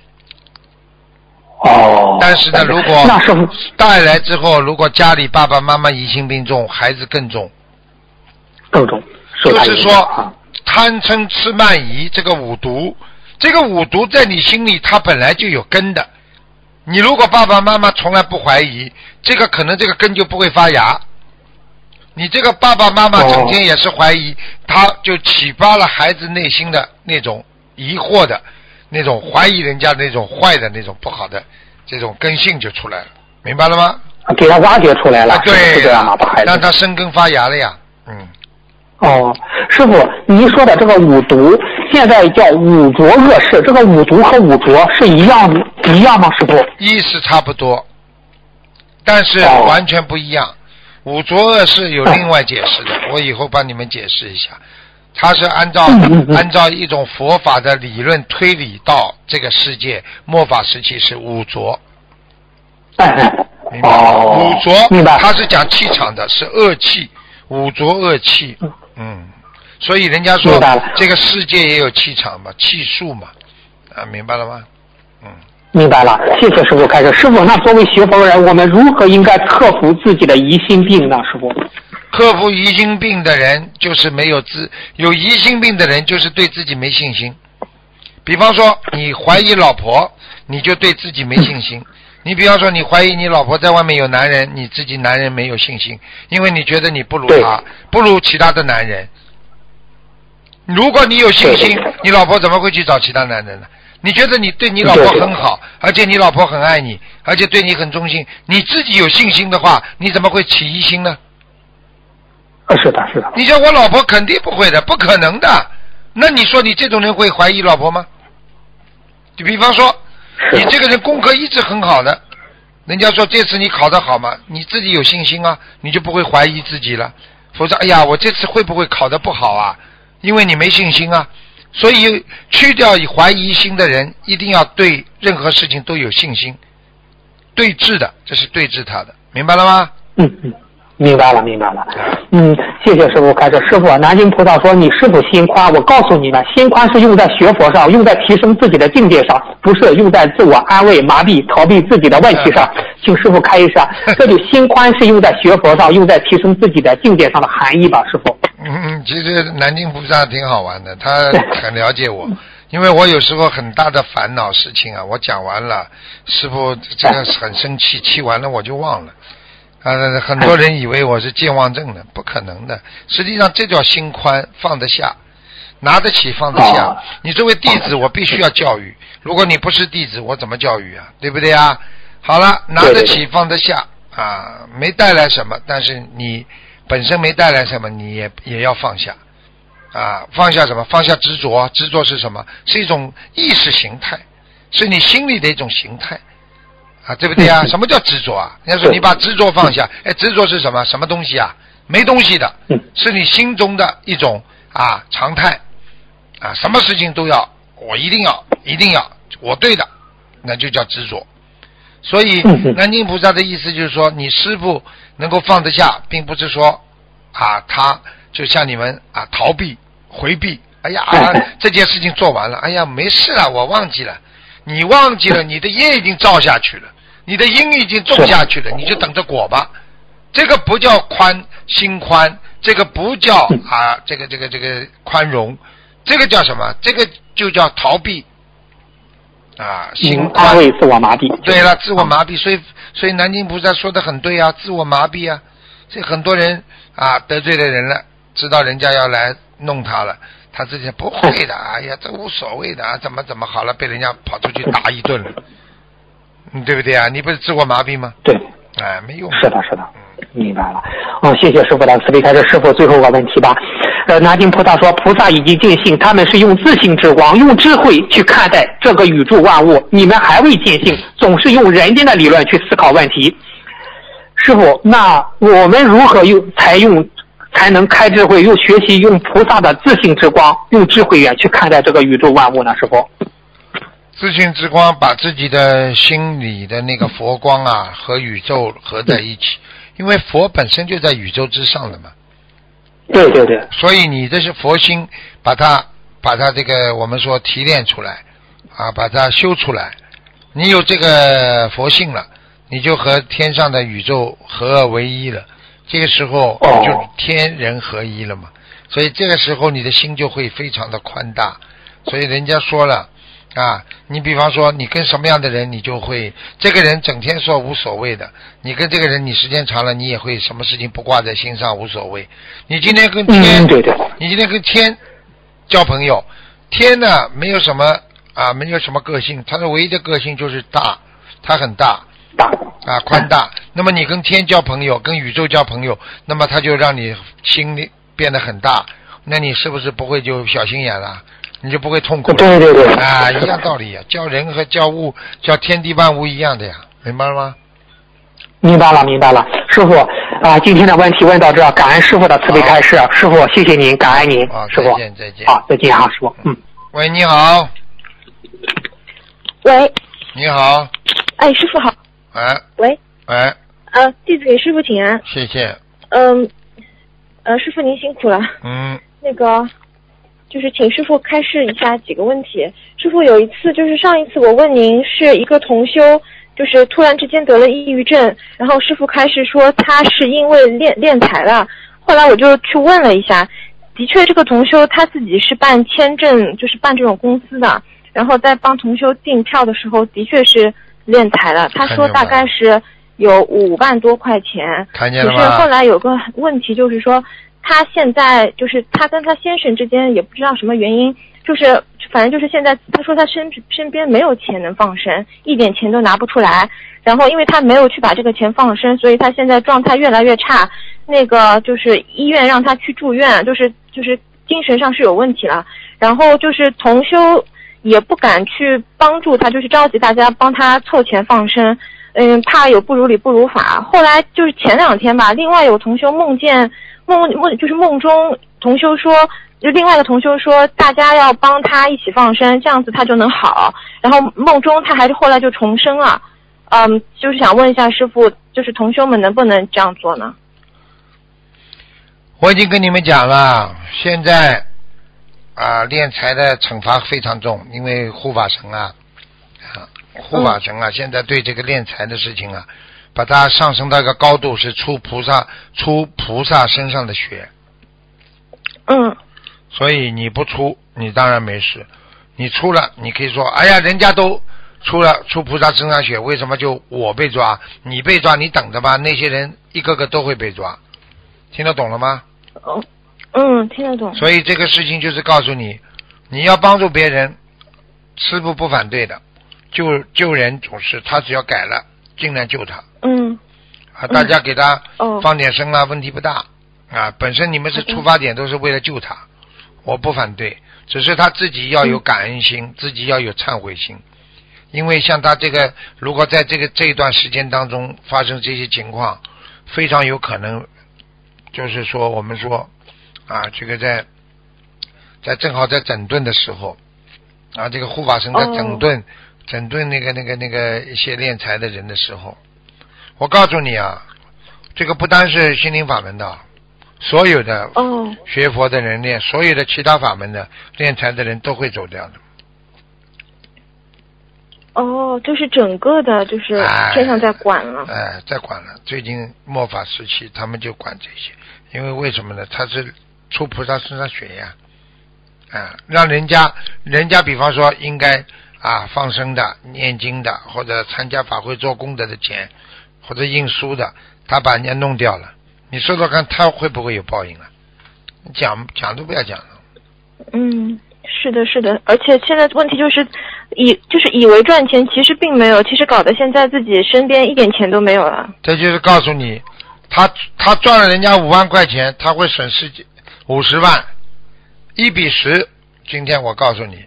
哦。 但是呢，如果那是带来之后，如果家里爸爸妈妈疑心病重，孩子更重， 更重。 就是说，贪嗔痴慢疑这个五毒，这个五毒在你心里它本来就有根的。你如果爸爸妈妈从来不怀疑，这个可能这个根就不会发芽。你这个爸爸妈妈整天也是怀疑，他就启发了孩子内心的那种疑惑的那种怀疑人家那种坏的那种不好的这种根性就出来了，明白了吗？ 给他挖掘出来了， 啊、对， 是这样吗？把孩子让他生根发芽了呀。嗯。 哦，师傅，您说的这个五毒现在叫五浊恶世，这个五毒和五浊是一样一样吗？师傅？ 意思差不多，但是完全不一样。哦，五浊恶世有另外解释的，我以后帮你们解释一下。它是按照按照一种佛法的理论推理到这个世界末法时期是五浊。明白？五浊，它是讲气场的，是恶气，五浊恶气。嗯，所以人家说这个世界也有气场嘛，气数嘛，啊，明白了吗？嗯。 明白了，谢谢师傅开始。师傅，那作为学佛人，我们如何应该克服自己的疑心病呢？师傅， 克服疑心病的人就是没有自有疑心病的人就是对自己没信心。比方说你怀疑老婆，你就对自己没信心。嗯、你比方说你怀疑你老婆在外面有男人，你自己男人没有信心，因为你觉得你不如他，不如其他的男人。 如果你有信心，你老婆怎么会去找其他男人呢？你觉得你对你老婆很好，而且你老婆很爱你，而且对你很忠心，你自己有信心的话，你怎么会起疑心呢？ 是的，是的。 你说我老婆肯定不会的，不可能的。那你说你这种人会怀疑老婆吗？就比方说，你这个人功课一直很好的，人家说这次你考得好吗？你自己有信心啊，你就不会怀疑自己了。否则，哎呀，我这次会不会考得不好啊？因为你没信心啊。所以去掉以怀疑心的人，一定要对任何事情都有信心，对峙的，这是对峙他的，明白了吗？ 嗯嗯，明白了明白了。嗯，谢谢师傅开始。师傅，南京菩萨说你是否心宽？我告诉你们，心宽是用在学佛上，用在提升自己的境界上，不是用在自我安慰、麻痹、逃避自己的问题上。请师傅开一下，这就心宽是用在学佛上，用在提升自己的境界上的含义吧，师傅。 嗯，其实南京菩萨挺好玩的，他很了解我，因为我有时候很大的烦恼事情啊，我讲完了，师父这个很生气，气完了我就忘了。啊，很多人以为我是健忘症的，不可能的。实际上这叫心宽，放得下，拿得起放得下。你作为弟子，我必须要教育。如果你不是弟子，我怎么教育啊？对不对啊？好了，拿得起放得下啊，没带来什么，但是你本身没带来什么，你也也要放下啊。放下什么？放下执着。执着是什么？是一种意识形态，是你心里的一种形态。啊，对不对啊？什么叫执着啊？人家说你把执着放下，哎，执着是什么？什么东西啊？没东西的，是你心中的一种啊常态啊，什么事情都要，我一定要，一定要，我对的，那就叫执着。所以南京菩萨的意思就是说，你师父能够放得下，并不是说啊，他就像你们啊逃避、回避，哎呀，啊、这件事情做完了，哎呀，没事了，我忘记了。你忘记了，你的业已经造下去了，你的因已经种下去了，你就等着果吧。这个不叫宽心宽，这个不叫啊，这个这个这个宽容，这个叫什么？这个就叫逃避啊，心宽。 安慰自我麻痹。 对了，自我麻痹。所以所以南京菩萨说的很对啊，自我麻痹啊。这很多人啊得罪了人了，知道人家要来弄他了。他自己不会的，哎呀，这无所谓的啊，怎么怎么好了，被人家跑出去打一顿了，嗯，对不对啊？你不是自我麻痹吗？ 对， 哎，没用。 是的，是的，明白了。哦，谢谢师傅的慈悲开示。师傅，最后一个问题吧。呃，南京菩萨说，菩萨已经见性，他们是用自性之光、用智慧去看待这个宇宙万物，你们还未见性，总是用人间的理论去思考问题。师傅，那我们如何用才用？才能开智慧，又学习用菩萨的自性之光，用智慧眼去看待这个宇宙万物呢？师傅， 自性之光把自己的心里的那个佛光啊和宇宙合在一起，因为佛本身就在宇宙之上的嘛。 对对对。 所以你这是佛心，把它把它这个我们说提炼出来啊，把它修出来。你有这个佛性了，你就和天上的宇宙合二为一了。这个时候就天人合一了嘛，所以这个时候你的心就会非常的宽大。所以人家说了啊，你比方说你跟什么样的人，你就会这个人整天说无所谓的，你跟这个人你时间长了，你也会什么事情不挂在心上无所谓。你今天跟天， 嗯、对对， 你今天跟天交朋友，天呢没有什么啊，没有什么个性，它的唯一的个性就是大，它很大。 大啊，宽大。那么你跟天交朋友，跟宇宙交朋友，那么他就让你心里变得很大，那你是不是不会就小心眼了？你就不会痛苦了？ 对对对。 啊，一样道理啊，交人和交物、交天地万物一样的呀，明白了吗？ 明白了，明白了。师傅啊，今天的问题问到这，感恩师傅的慈悲开示。师傅，谢谢您，感恩您， 啊、 师傅。 再见，再见。 好，再见啊，师傅。嗯。 喂，你好。 喂。 你好。 哎，师傅好。 哎， 喂， 哎， 呃，弟子给师傅请安。 谢谢。 嗯，呃，师傅您辛苦了。 嗯。 那个，就是请师傅开示一下几个问题。师傅有一次，就是上一次我问您是一个同修，就是突然之间得了抑郁症，然后师傅开示说他是因为敛敛财了。后来我就去问了一下，的确这个同修他自己是办签证，就是办这种公司的，然后在帮同修订票的时候，的确是敛财了，他说大概是有五万多块钱。 看见了吗？ 可是后来有个问题，就是说她现在就是她跟她先生之间也不知道什么原因，就是反正就是现在她说她身身边没有钱能放生，一点钱都拿不出来。然后因为她没有去把这个钱放生，所以她现在状态越来越差。那个就是医院让她去住院，就是就是精神上是有问题了。然后就是同修也不敢去帮助她，就是召集大家帮她凑钱放生。嗯，怕有不如理不如法。后来就是前两天吧，另外有同修梦见梦梦就是梦中同修说，就另外一个同修说大家要帮他一起放生，这样子他就能好。然后梦中他还是后来就重生了。嗯，就是想问一下师父，就是同修们能不能这样做呢？ 我已经跟你们讲了，现在啊敛财的惩罚非常重，因为护法神啊啊。护法神啊、嗯、现在对这个敛财的事情啊，把它上升到一个高度，是出菩萨出菩萨身上的血。 嗯。 所以你不出，你当然没事。你出了，你可以说，哎呀，人家都出了出菩萨身上血，为什么就我被抓？你被抓，你等着吧，那些人一个个都会被抓。听得懂了吗？ 哦，嗯，听得懂。 所以这个事情就是告诉你，你要帮助别人，师父不反对的。救救人总是他只要改了，尽量救他。 嗯。 啊，大家给他放点生啦、 嗯哦， 问题不大。啊，本身你们是出发点都是为了救他，我不反对，只是他自己要有感恩心，嗯、自己要有忏悔心。因为像他这个，如果在这个这一段时间当中发生这些情况，非常有可能，就是说我们说，啊，这个在在正好在整顿的时候，啊，这个护法神在整顿。哦整顿那个那个那个一些敛财的人的时候，我告诉你啊，这个不单是心灵法门的，所有的学佛的人练，所有的其他法门的敛财的人都会走掉的。 哦，就是整个的，就是天上在管了。 哎，哎在管了。最近末法时期，他们就管这些，因为为什么呢？他是出菩萨身上血呀，啊，让人家人家比方说应该。啊，放生的、念经的，或者参加法会做功德的钱，或者印书的，他把人家弄掉了，你说说看，他会不会有报应啊？讲讲都不要讲了。 嗯，是的，是的，而且现在问题就是以就是以为赚钱，其实并没有，其实搞得现在自己身边一点钱都没有了。 这就是告诉你，他他赚了人家五万块钱，他会损失五十万，一比十。今天我告诉你。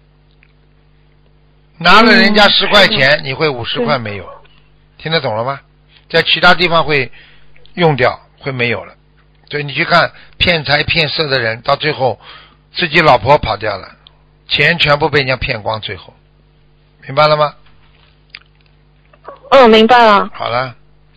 拿了人家十块钱、嗯、你会五十块没有，听得懂了吗？在其他地方会用掉，会没有了。所以你去看骗财骗色的人，到最后自己老婆跑掉了，钱全部被人家骗光，最后明白了吗？ 嗯，明白了。 好了。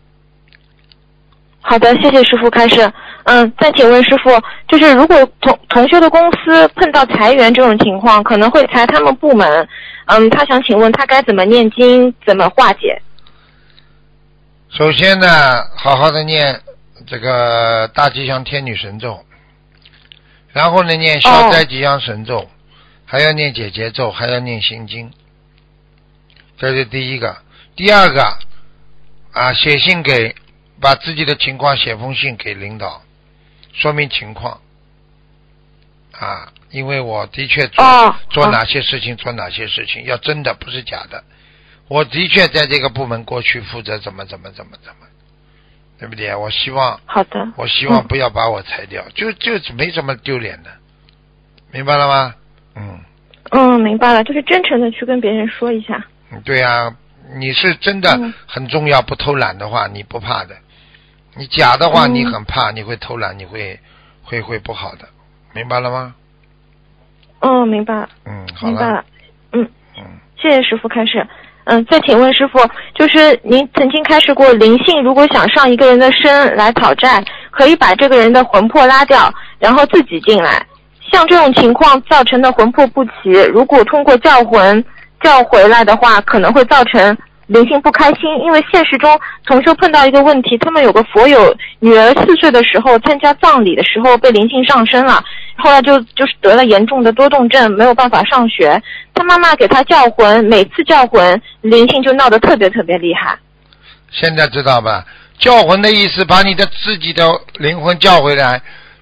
好的，谢谢师父开示。嗯，再请问师父，就是如果同同修的公司碰到裁员这种情况，可能会裁他们部门，嗯，他想请问他该怎么念经，怎么化解？ 首先呢，好好的念这个大吉祥天女神咒，然后呢念消灾吉祥神咒、哦、还要念解结咒，还要念心经，这是第一个。第二个啊，写信给把自己的情况写封信给领导，说明情况啊，因为我的确做、哦、做哪些事情、哦、做哪些事情要真的不是假的，我的确在这个部门过去负责怎么怎么怎么怎么，对不对？我希望好的， 我希望不要把我裁掉，嗯、就就没什么丢脸的，明白了吗？嗯嗯，明白了，就是真诚的去跟别人说一下。 对啊，你是真的很重要，不偷懒的话你不怕的，你假的话你很怕，你会偷懒，你会会会不好的，明白了吗？ 嗯，明白了。 嗯，好了。 明白了。嗯嗯，谢谢师父开示。嗯，再请问师父，就是您曾经开示过，灵性如果想上一个人的身来讨债，可以把这个人的魂魄拉掉，然后自己进来。像这种情况造成的魂魄不齐，如果通过叫魂叫回来的话，可能会造成灵性不开心。因为现实中同修碰到一个问题，他们有个佛友女儿四岁的时候参加葬礼的时候被灵性上身了，后来就就是得了严重的多动症，没有办法上学。他妈妈给他叫魂，每次叫魂灵性就闹得特别特别厉害。 现在知道吧？叫魂的意思把你的自己的灵魂叫回来，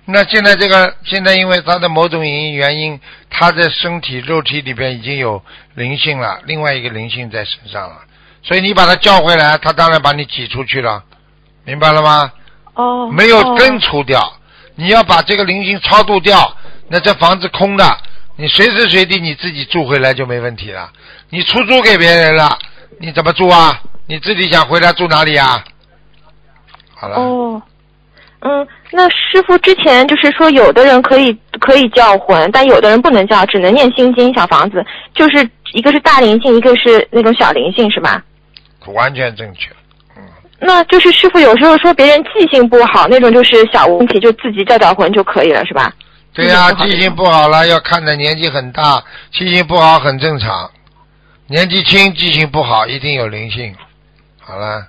那现在这个现在因为他的某种原因原因，他的身体肉体里边已经有灵性了，另外一个灵性在身上了，所以你把他叫回来，他当然把你挤出去了，明白了吗？ 哦。 没有根除掉，哦、你要把这个灵性超度掉，那这房子空的，你随时随地你自己住回来就没问题了。你出租给别人了，你怎么住啊？你自己想回来住哪里啊？好了。 哦。嗯，那师父之前就是说，有的人可以可以叫魂，但有的人不能叫，只能念心经小房子，就是一个是大灵性，一个是那种小灵性，是吧？ 完全正确。嗯。 那就是师父有时候说别人记性不好，那种就是小问题，就自己叫叫魂就可以了，是吧？ 对呀、啊，记性不好了，要看着年纪很大，记性不好很正常。年纪轻记性不好，一定有灵性。好了。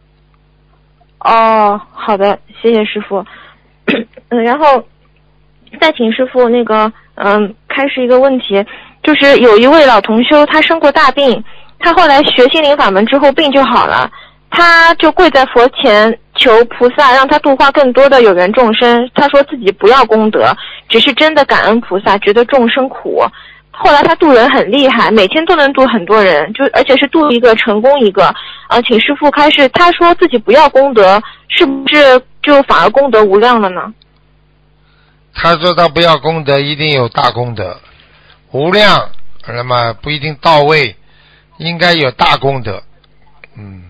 哦，好的，谢谢师傅。嗯，然后再请师傅那个，嗯，开始一个问题，就是有一位老同修，他生过大病，他后来学心灵法门之后病就好了，他就跪在佛前求菩萨让他度化更多的有缘众生。他说自己不要功德，只是真的感恩菩萨，觉得众生苦。后来他度人很厉害，每天都能度很多人，就而且是度一个成功一个。啊，请师父开示，他说自己不要功德，是不是就反而功德无量了呢？ 他说他不要功德，一定有大功德，无量，那么不一定到位，应该有大功德。嗯。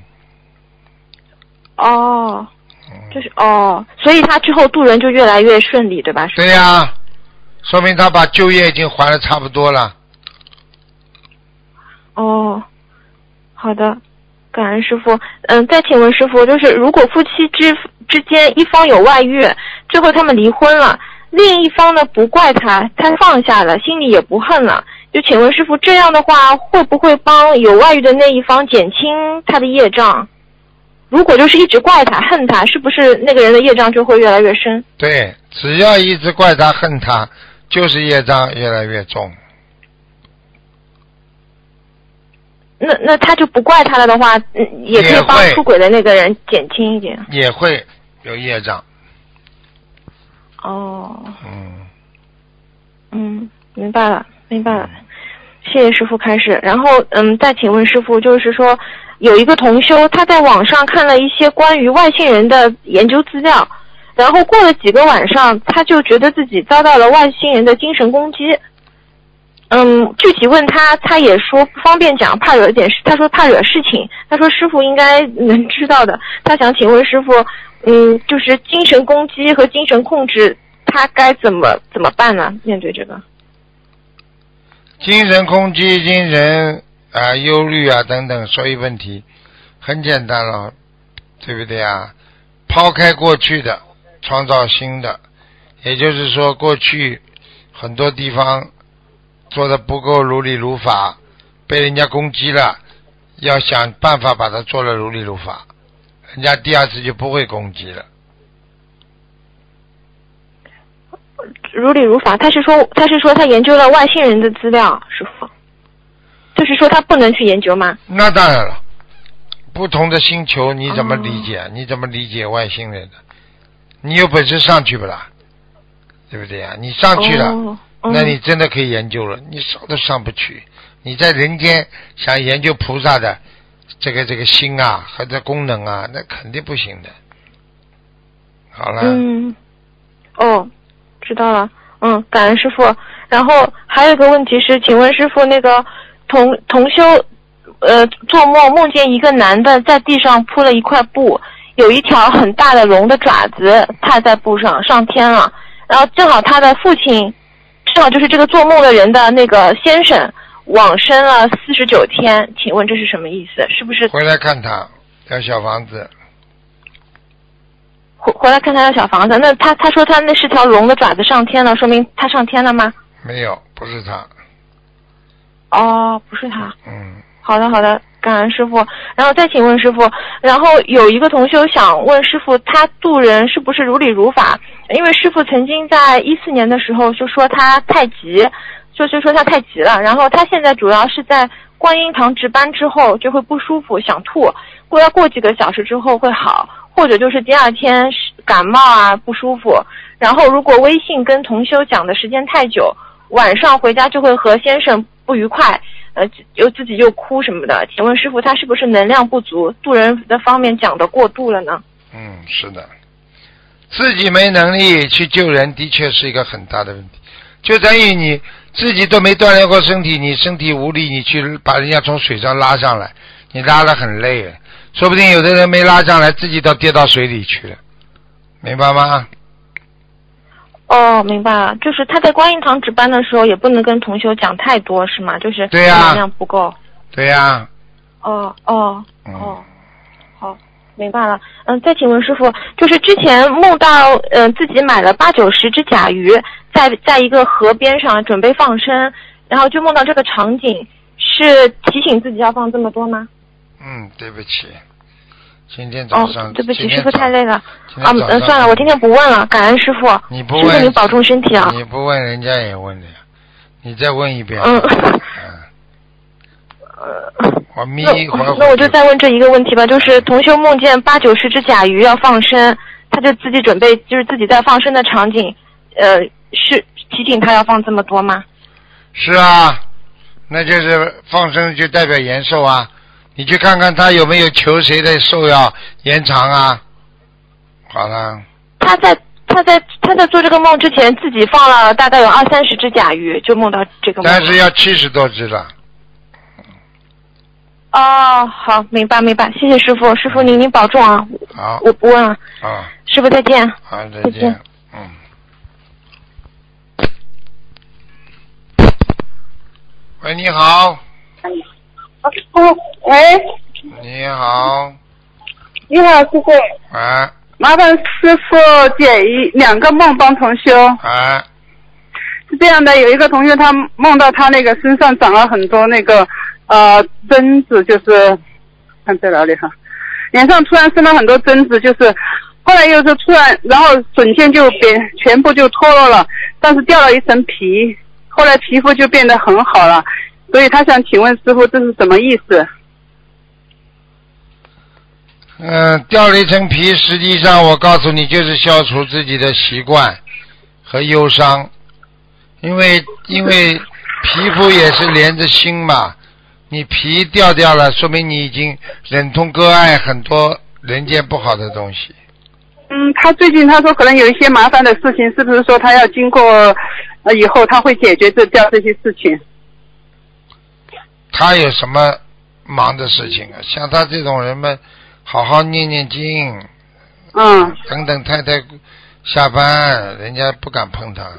哦，就是哦，所以他之后度人就越来越顺利，对吧？ 对呀、啊。说明他把旧业已经还的差不多了。 哦，好的，感恩师父。嗯，再请问师父，就是如果夫妻之之间一方有外遇，最后他们离婚了，另一方呢不怪他，他放下了，心里也不恨了，就请问师父，这样的话会不会帮有外遇的那一方减轻他的业障？如果就是一直怪他恨他，是不是那个人的业障就会越来越深？ 对，只要一直怪他恨他，就是业障越来越重。 那那他就不怪他了的话，嗯，也可以帮出轨的那个人减轻一点。 也会有业障。 哦。 嗯。 嗯，明白了，明白了。谢谢师父开示。然后，嗯，再请问师父，就是说，有一个同修，他在网上看了一些关于外星人的研究资料，然后过了几个晚上，他就觉得自己遭到了外星人的精神攻击。嗯，具体问他，他也说不方便讲，怕惹一点事。他说怕惹事情。他说师父应该能知道的。他想请问师父，嗯，就是精神攻击和精神控制，他该怎么怎么办呢？面对这个。 精神攻击、精神啊、忧虑啊等等，所有问题很简单了，对不对啊？抛开过去的，创造新的，也就是说，过去很多地方做的不够如理如法，被人家攻击了，要想办法把它做了如理如法，人家第二次就不会攻击了。 如理如法，他是说他是说他研究了外星人的资料，师父，就是说他不能去研究吗？ 那当然了，不同的星球你怎么理解？哦、你怎么理解外星人的？你有本事上去不啦？对不对啊？你上去了，哦嗯、那你真的可以研究了。你上都上不去，你在人间想研究菩萨的这个这个心啊和这功能啊，那肯定不行的。好了。 嗯。哦。知道了，嗯，感恩师父。然后还有一个问题是，请问师父，那个同同修，呃，做梦梦见一个男的在地上铺了一块布，有一条很大的龙的爪子踏在布上上天了，然后正好他的父亲，正好就是这个做梦的人的那个先生往生了四十九天，请问这是什么意思？是不是？ 回来看他，要小房子。 回回来看他的小房子，那他他说他那是条龙的爪子上天了，说明他上天了吗？ 没有，不是他。 哦，不是他。 嗯。 好的好的，感恩师父。然后再请问师父，然后有一个同修想问师父，他度人是不是如理如法？因为师父曾经在一四年的时候就说他太急，就就说他太急了，然后他现在主要是在观音堂值班之后就会不舒服想吐，过要过几个小时之后会好。或者就是第二天感冒啊不舒服， 然后如果微信跟同修讲的时间太久，晚上回家就会和先生不愉快，呃，就自己就哭什么的。请问师父，他是不是能量不足，渡人的方面讲的过度了呢？ 嗯，是的，自己没能力去救人，的确是一个很大的问题。就等于你自己都没锻炼过身体，你身体无力，你去把人家从水上拉上来，你拉得很累了，说不定有的人没拉上来，自己都跌到水里去了，明白吗？ 哦，明白了，就是他在观音堂值班的时候，也不能跟同修讲太多，是吗？就是对呀， 能量不够。 对呀、啊。 哦哦嗯、 哦，好，明白了。嗯，再请问师父，就是之前梦到嗯、呃、自己买了八九十只甲鱼，在在一个河边上准备放生，然后就梦到这个场景，是提醒自己要放这么多吗？ 嗯，对不起。今天早上， 哦、对不起，师傅太累了。 啊， 嗯，算了，我今天不问了，感恩师傅。 你不问， 师傅您保重身体啊。 你不问，人家也问的呀。你再问一遍。 嗯。 嗯。我迷糊。 那那我就再问这一个问题吧，就是同修梦见八九十只甲鱼要放生，他就自己准备，就是自己在放生的场景，呃，是提醒他要放这么多吗？ 是啊，那就是放生就代表延寿啊。你去看看他有没有求谁的寿要延长啊？好了。 他在他在他在做这个梦之前，自己放了大概有二三十只甲鱼，就梦到这个梦。 但是要七十多只了。 哦，好，明白明白，谢谢师傅，师傅您您保重啊。 好。 我不问了。 啊。 师傅再见。 好，再见。再见嗯。喂，你好。 哦，喂。 你好。 你好，师傅。 哎。 麻烦师傅解一两个梦帮同修。 哎。 是这样的，有一个同学他梦到他那个身上长了很多那个呃针子，就是看在哪里哈，脸上突然生了很多针子，就是后来又是突然，然后瞬间就变全部就脱落了，但是掉了一层皮，后来皮肤就变得很好了。所以他想请问师傅，这是什么意思？ 嗯、呃，掉了一层皮，实际上我告诉你，就是消除自己的习惯和忧伤，因为因为皮肤也是连着心嘛，你皮掉掉了，说明你已经忍痛割爱很多人间不好的东西。 嗯，他最近他说可能有一些麻烦的事情，是不是说他要经过呃以后他会解决这掉这些事情？ 他有什么忙的事情啊？像他这种人们，好好念念经， 嗯， 等等太太下班，人家不敢碰他，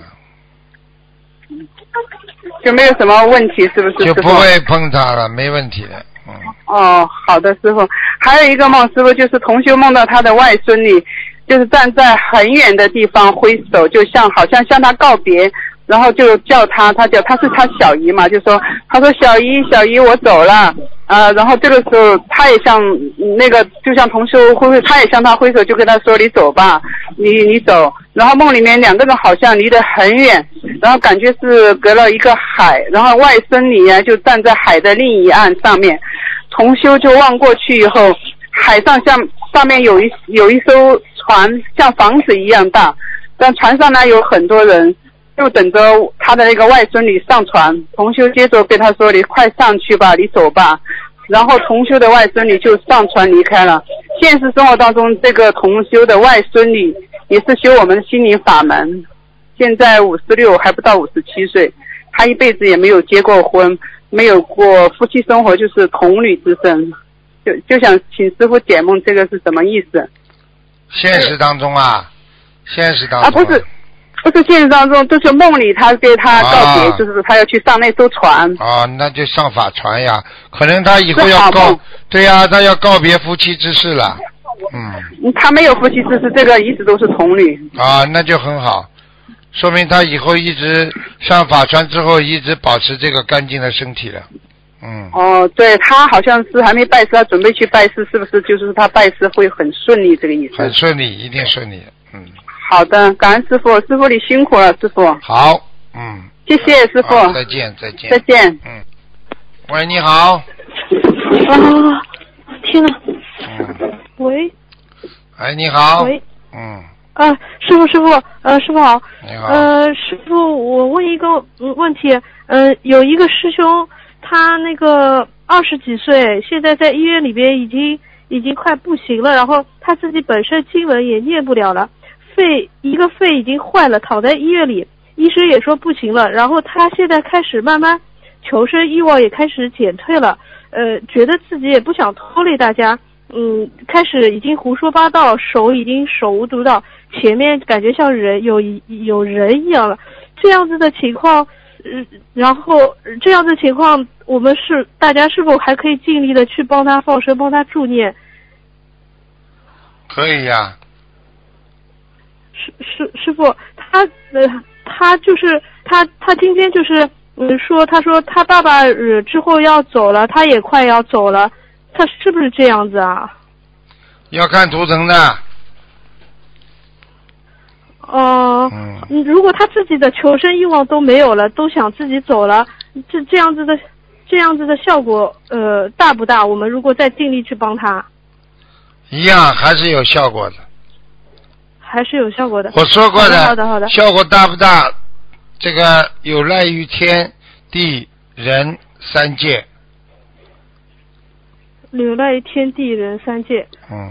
就没有什么问题，是不是？ 就不会碰他了，没问题的。嗯。 哦，好的，师傅。还有一个梦，师傅就是同修梦到他的外孙女，就是站在很远的地方挥手，就像好像向他告别。然后就叫他，他叫他是他小姨嘛，就说他说小姨小姨我走了，呃，然后这个时候他也向那个就像同修挥挥，他也向他挥手，就跟他说你走吧，你你走。然后梦里面两个人好像离得很远，然后感觉是隔了一个海，然后外孙女啊就站在海的另一岸上面，同修就望过去以后，海上像上面有一有一艘船，像房子一样大，但船上呢有很多人。就等着他的那个外孙女上船，同修接着跟他说你快上去吧，你走吧。然后同修的外孙女就上船离开了。现实生活当中，这个同修的外孙女也是修我们的心灵法门，现在五十六还不到五十七岁，她一辈子也没有结过婚，没有过夫妻生活，就是童女之身。就就想请师傅解梦，这个是什么意思？ 现实当中啊，现实当中啊， 啊不是。不是现实当中，就是梦里他跟他告别、啊，就是他要去上那艘船。 啊，那就上法船呀，可能他以后要告，对呀、啊，他要告别夫妻之事了。嗯。 他没有夫妻之事，这个一直都是童女。 啊，那就很好，说明他以后一直上法船之后，一直保持这个干净的身体了。嗯。 哦，对，他好像是还没拜师，他准备去拜师，是不是？就是他拜师会很顺利，这个意思。 很顺利，一定顺利。嗯。 好的，感恩师傅，师傅你辛苦了，师傅。 好，嗯。 谢谢师傅。 再见，再见。 再见。 嗯。喂，你好。 啊！天哪。 嗯。 喂。 哎，你好。 喂。 嗯。 啊，师傅，师傅，呃，师傅好。 你好。 呃，师傅，我问一个问题，呃，有一个师兄，他那个二十几岁，现在在医院里边已经已经快不行了，然后他自己本身经文也念不了了，肺一个肺已经坏了，躺在医院里，医生也说不行了，然后他现在开始慢慢求生欲望也开始减退了，呃，觉得自己也不想拖累大家。嗯，开始已经胡说八道，手已经手舞足蹈，前面感觉像人有有人一样了，这样子的情况，呃、然后这样的情况，我们是大家是否还可以尽力的去帮他放生，帮他助念？ 可以呀、啊。 师师师傅，他呃他就是他他今天就是嗯说，他说他爸爸呃之后要走了，他也快要走了。他是不是这样子啊？ 要看图腾的。 哦、呃，嗯，如果他自己的求生欲望都没有了，都想自己走了，这这样子的，这样子的效果，呃，大不大？我们如果再尽力去帮他， 一样还是有效果的。 还是有效果的。 我说过的， 好的好的， 效果大不大？这个有赖于天地人三界。 有赖于天地人三界。 嗯。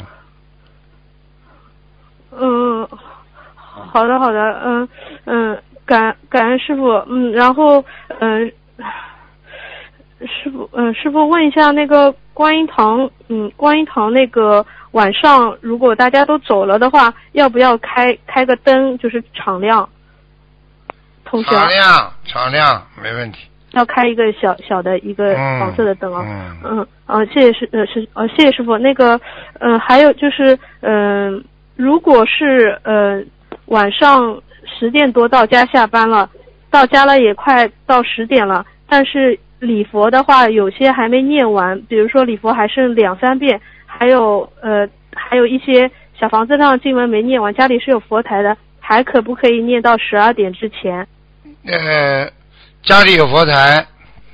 嗯，好的好的，嗯嗯，感感恩师傅，嗯，然后嗯，师傅嗯师傅问一下那个观音堂，嗯，观音堂那个晚上如果大家都走了的话，要不要开开个灯，就是敞亮？通宵。 敞亮，敞亮，没问题。 要开一个小小的一个黄色的灯啊， 嗯嗯啊，谢谢师呃师呃谢谢师傅。那个呃还有就是嗯、呃，如果是呃晚上十点多到家下班了，到家了也快到十点了，但是礼佛的话有些还没念完，比如说礼佛还剩两三遍，还有呃还有一些小房子上经文没念完，家里是有佛台的，还可不可以念到十二点之前？ 呃。家里有佛台，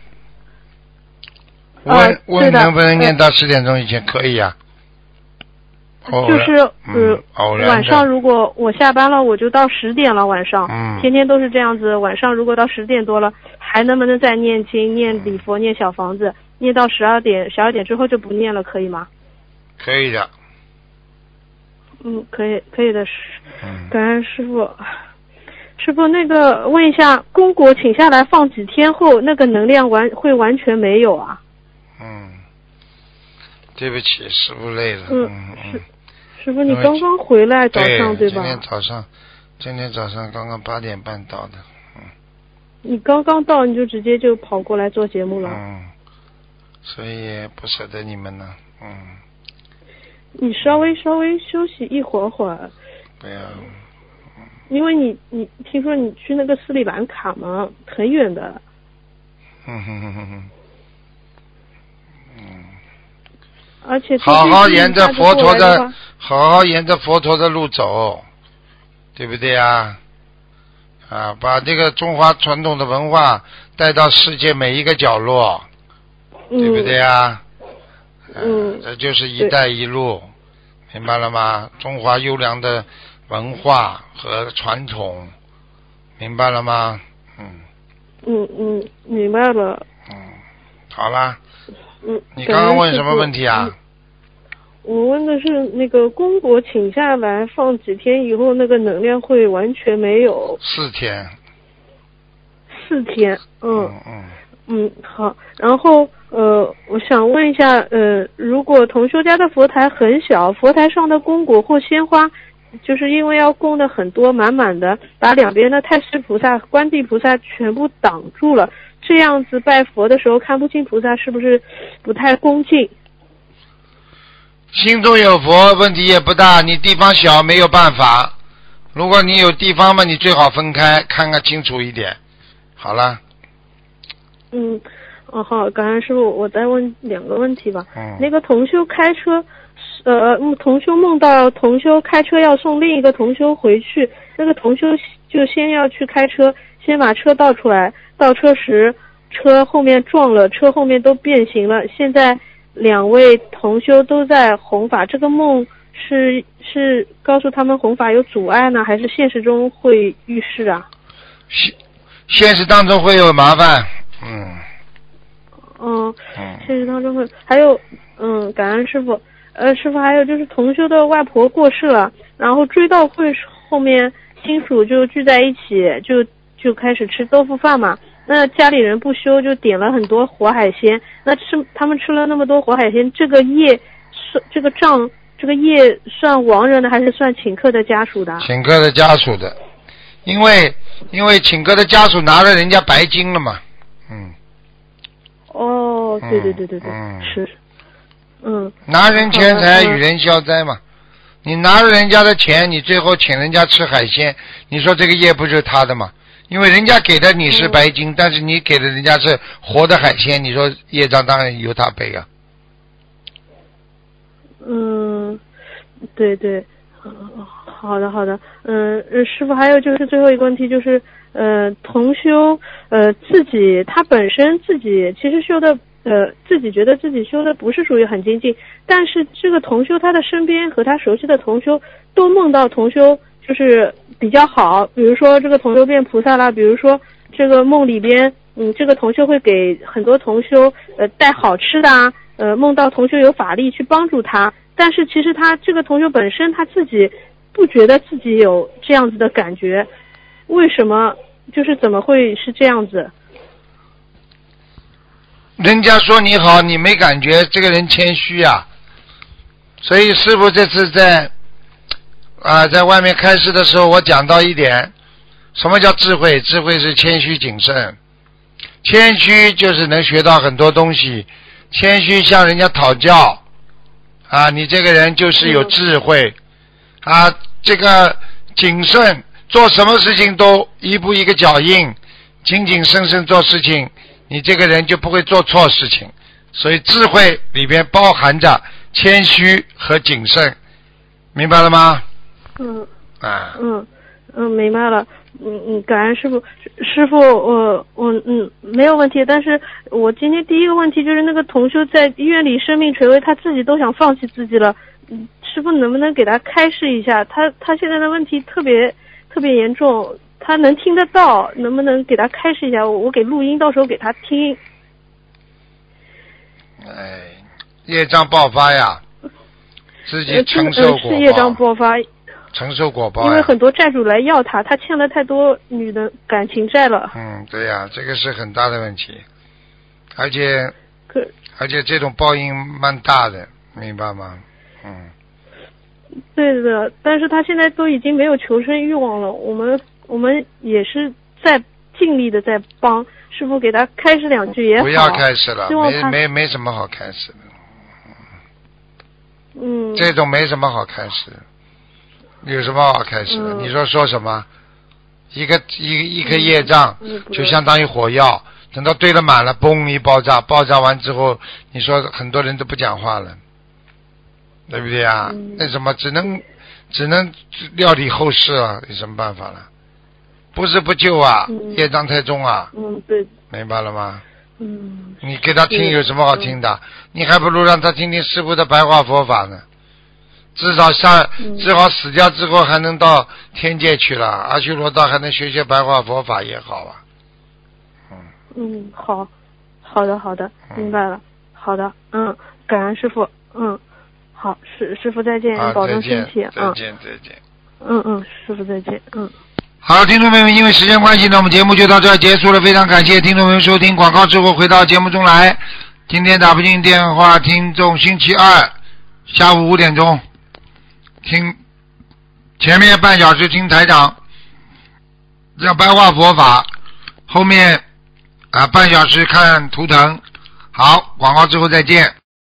问、呃、问能不能念到十点钟以前？可以啊。 就是呃、嗯，晚上如果我下班了，我就到十点了。晚上， 嗯， 天天都是这样子。晚上如果到十点多了，还能不能再念经、念礼佛、念小房子，念到十二点？十二点之后就不念了，可以吗？ 可以的。 嗯，可以，可以的。 嗯， 感恩师傅。师傅，那个问一下，功果请下来放几天后，那个能量完会完全没有啊？ 嗯，对不起，师傅累了。 嗯， 嗯师师傅，你刚刚回来早上对吧？ 今天早上，今天早上刚刚八点半到的。嗯。 你刚刚到你就直接就跑过来做节目了？ 嗯，所以不舍得你们呢。嗯。 你稍微稍微休息一会儿会儿。 不要。 因为你你听说你去那个斯里兰卡嘛，很远的。 嗯哼哼哼哼。嗯。 而且好好沿着佛陀的，好好沿着佛陀的路走，对不对呀？啊，把这个中华传统的文化带到世界每一个角落， 嗯、 对不对呀？ 嗯、 啊，这就是一带一路，明白了吗？中华优良的文化和传统，明白了吗？嗯。 嗯嗯，明白了。 嗯，好啦。 嗯。 你刚刚问什么问题啊？ 我问的是那个功果请下来放几天以后，那个能量会完全没有。 四天。 四天，嗯嗯嗯。 嗯，好。然后呃，我想问一下，呃，如果同修家的佛台很小，佛台上的功果或鲜花，就是因为要供的很多，满满的，把两边的太岁菩萨、观地菩萨全部挡住了，这样子拜佛的时候看不清菩萨，是不是不太恭敬？ 心中有佛，问题也不大。你地方小没有办法，如果你有地方嘛，你最好分开，看看清楚一点。好了。 嗯，哦好，感恩师傅，我再问两个问题吧。 嗯。 那个同修开车，呃，同修梦到同修开车要送另一个同修回去，那个同修就先要去开车，先把车倒出来，倒车时车后面撞了，车后面都变形了。现在两位同修都在弘法，这个梦是是告诉他们弘法有阻碍呢，还是现实中会遇事啊？ 现现实当中会有麻烦，嗯。 嗯，现实当中会还有嗯，感恩师傅。呃，师傅还有就是同修的外婆过世了，然后追悼会后面亲属就聚在一起，就就开始吃豆腐饭嘛。那家里人不修，就点了很多活海鲜。那吃他们吃了那么多活海鲜，这个业算这个账，这个业算亡人的还是算请客的家属的？ 请客的家属的，因为因为请客的家属拿了人家白金了嘛，嗯。 哦，对对对对对， 嗯、 是，嗯。 拿人钱财与人消灾嘛，你拿了人家的钱，你最后请人家吃海鲜，你说这个业不就是他的吗？因为人家给的你是白金，嗯、但是你给的人家是活的海鲜，你说业障当然由他背啊。 嗯，对对，好的好的，嗯，师傅还有就是最后一个问题就是。呃，同修呃自己他本身自己其实修的呃自己觉得自己修的不是属于很精进，但是这个同修他的身边和他熟悉的同修都梦到同修就是比较好，比如说这个同修变菩萨啦，比如说这个梦里边嗯这个同修会给很多同修呃带好吃的啊，呃梦到同修有法力去帮助他，但是其实他这个同修本身他自己不觉得自己有这样子的感觉，为什么？就是怎么会是这样子？ 人家说你好，你没感觉，这个人谦虚啊。所以师父这次在啊、呃、在外面开示的时候，我讲到一点，什么叫智慧？智慧是谦虚谨慎。谦虚就是能学到很多东西，谦虚向人家讨教啊，你这个人就是有智慧、嗯、啊，这个谨慎。做什么事情都一步一个脚印，谨谨慎慎做事情，你这个人就不会做错事情。所以智慧里边包含着谦虚和谨慎，明白了吗？ 嗯啊嗯嗯，明白了。嗯嗯，感恩师傅。师傅，我我嗯没有问题，但是我今天第一个问题就是那个同修在医院里生命垂危，他自己都想放弃自己了。嗯，师傅能不能给他开示一下？他他现在的问题特别。特别严重，他能听得到，能不能给他开示一下？我我给录音，到时候给他听。 哎，业障爆发呀，自己承受果报。 是业障爆发， 承受果报。 因为很多债主来要他，他欠了太多女的感情债了。 嗯，对呀，这个是很大的问题，而且可而且这种报应蛮大的，明白吗？嗯。 对的，但是他现在都已经没有求生欲望了，我们我们也是在尽力的在帮师傅给他开示两句也好。 不要开示了，没没没什么好开示的。 嗯。 这种没什么好开示，有什么好开示的？嗯、你说说什么？一个一个一颗业障、嗯、就相当于火药，等到堆了满了，嘣一爆炸，爆炸完之后，你说很多人都不讲话了。对不对啊？ 嗯、 那什么，只能只能料理后事了，有什么办法了？不是不救啊， 嗯、 业障太重啊。 嗯，对。 明白了吗？ 嗯。 你给他听有什么好听的？嗯、你还不如让他听听师父的白话佛法呢。至少上， 嗯、 至少死掉之后还能到天界去了，阿修罗道还能学学白话佛法也好啊。 嗯。嗯，好，好的，好的，明白了。嗯、好的，嗯，感恩师父，嗯。好，师师傅再见， 啊、 保重身体。 再见，再见。 嗯嗯，师傅再见，嗯。 好，听众朋友们，因为时间关系呢，我们节目就到这儿结束了。非常感谢听众朋友收听广告之后回到节目中来。今天打不进电话，听众星期二下午五点钟听前面半小时听台长讲白话佛法，后面啊半小时看图腾。好，广告之后再见。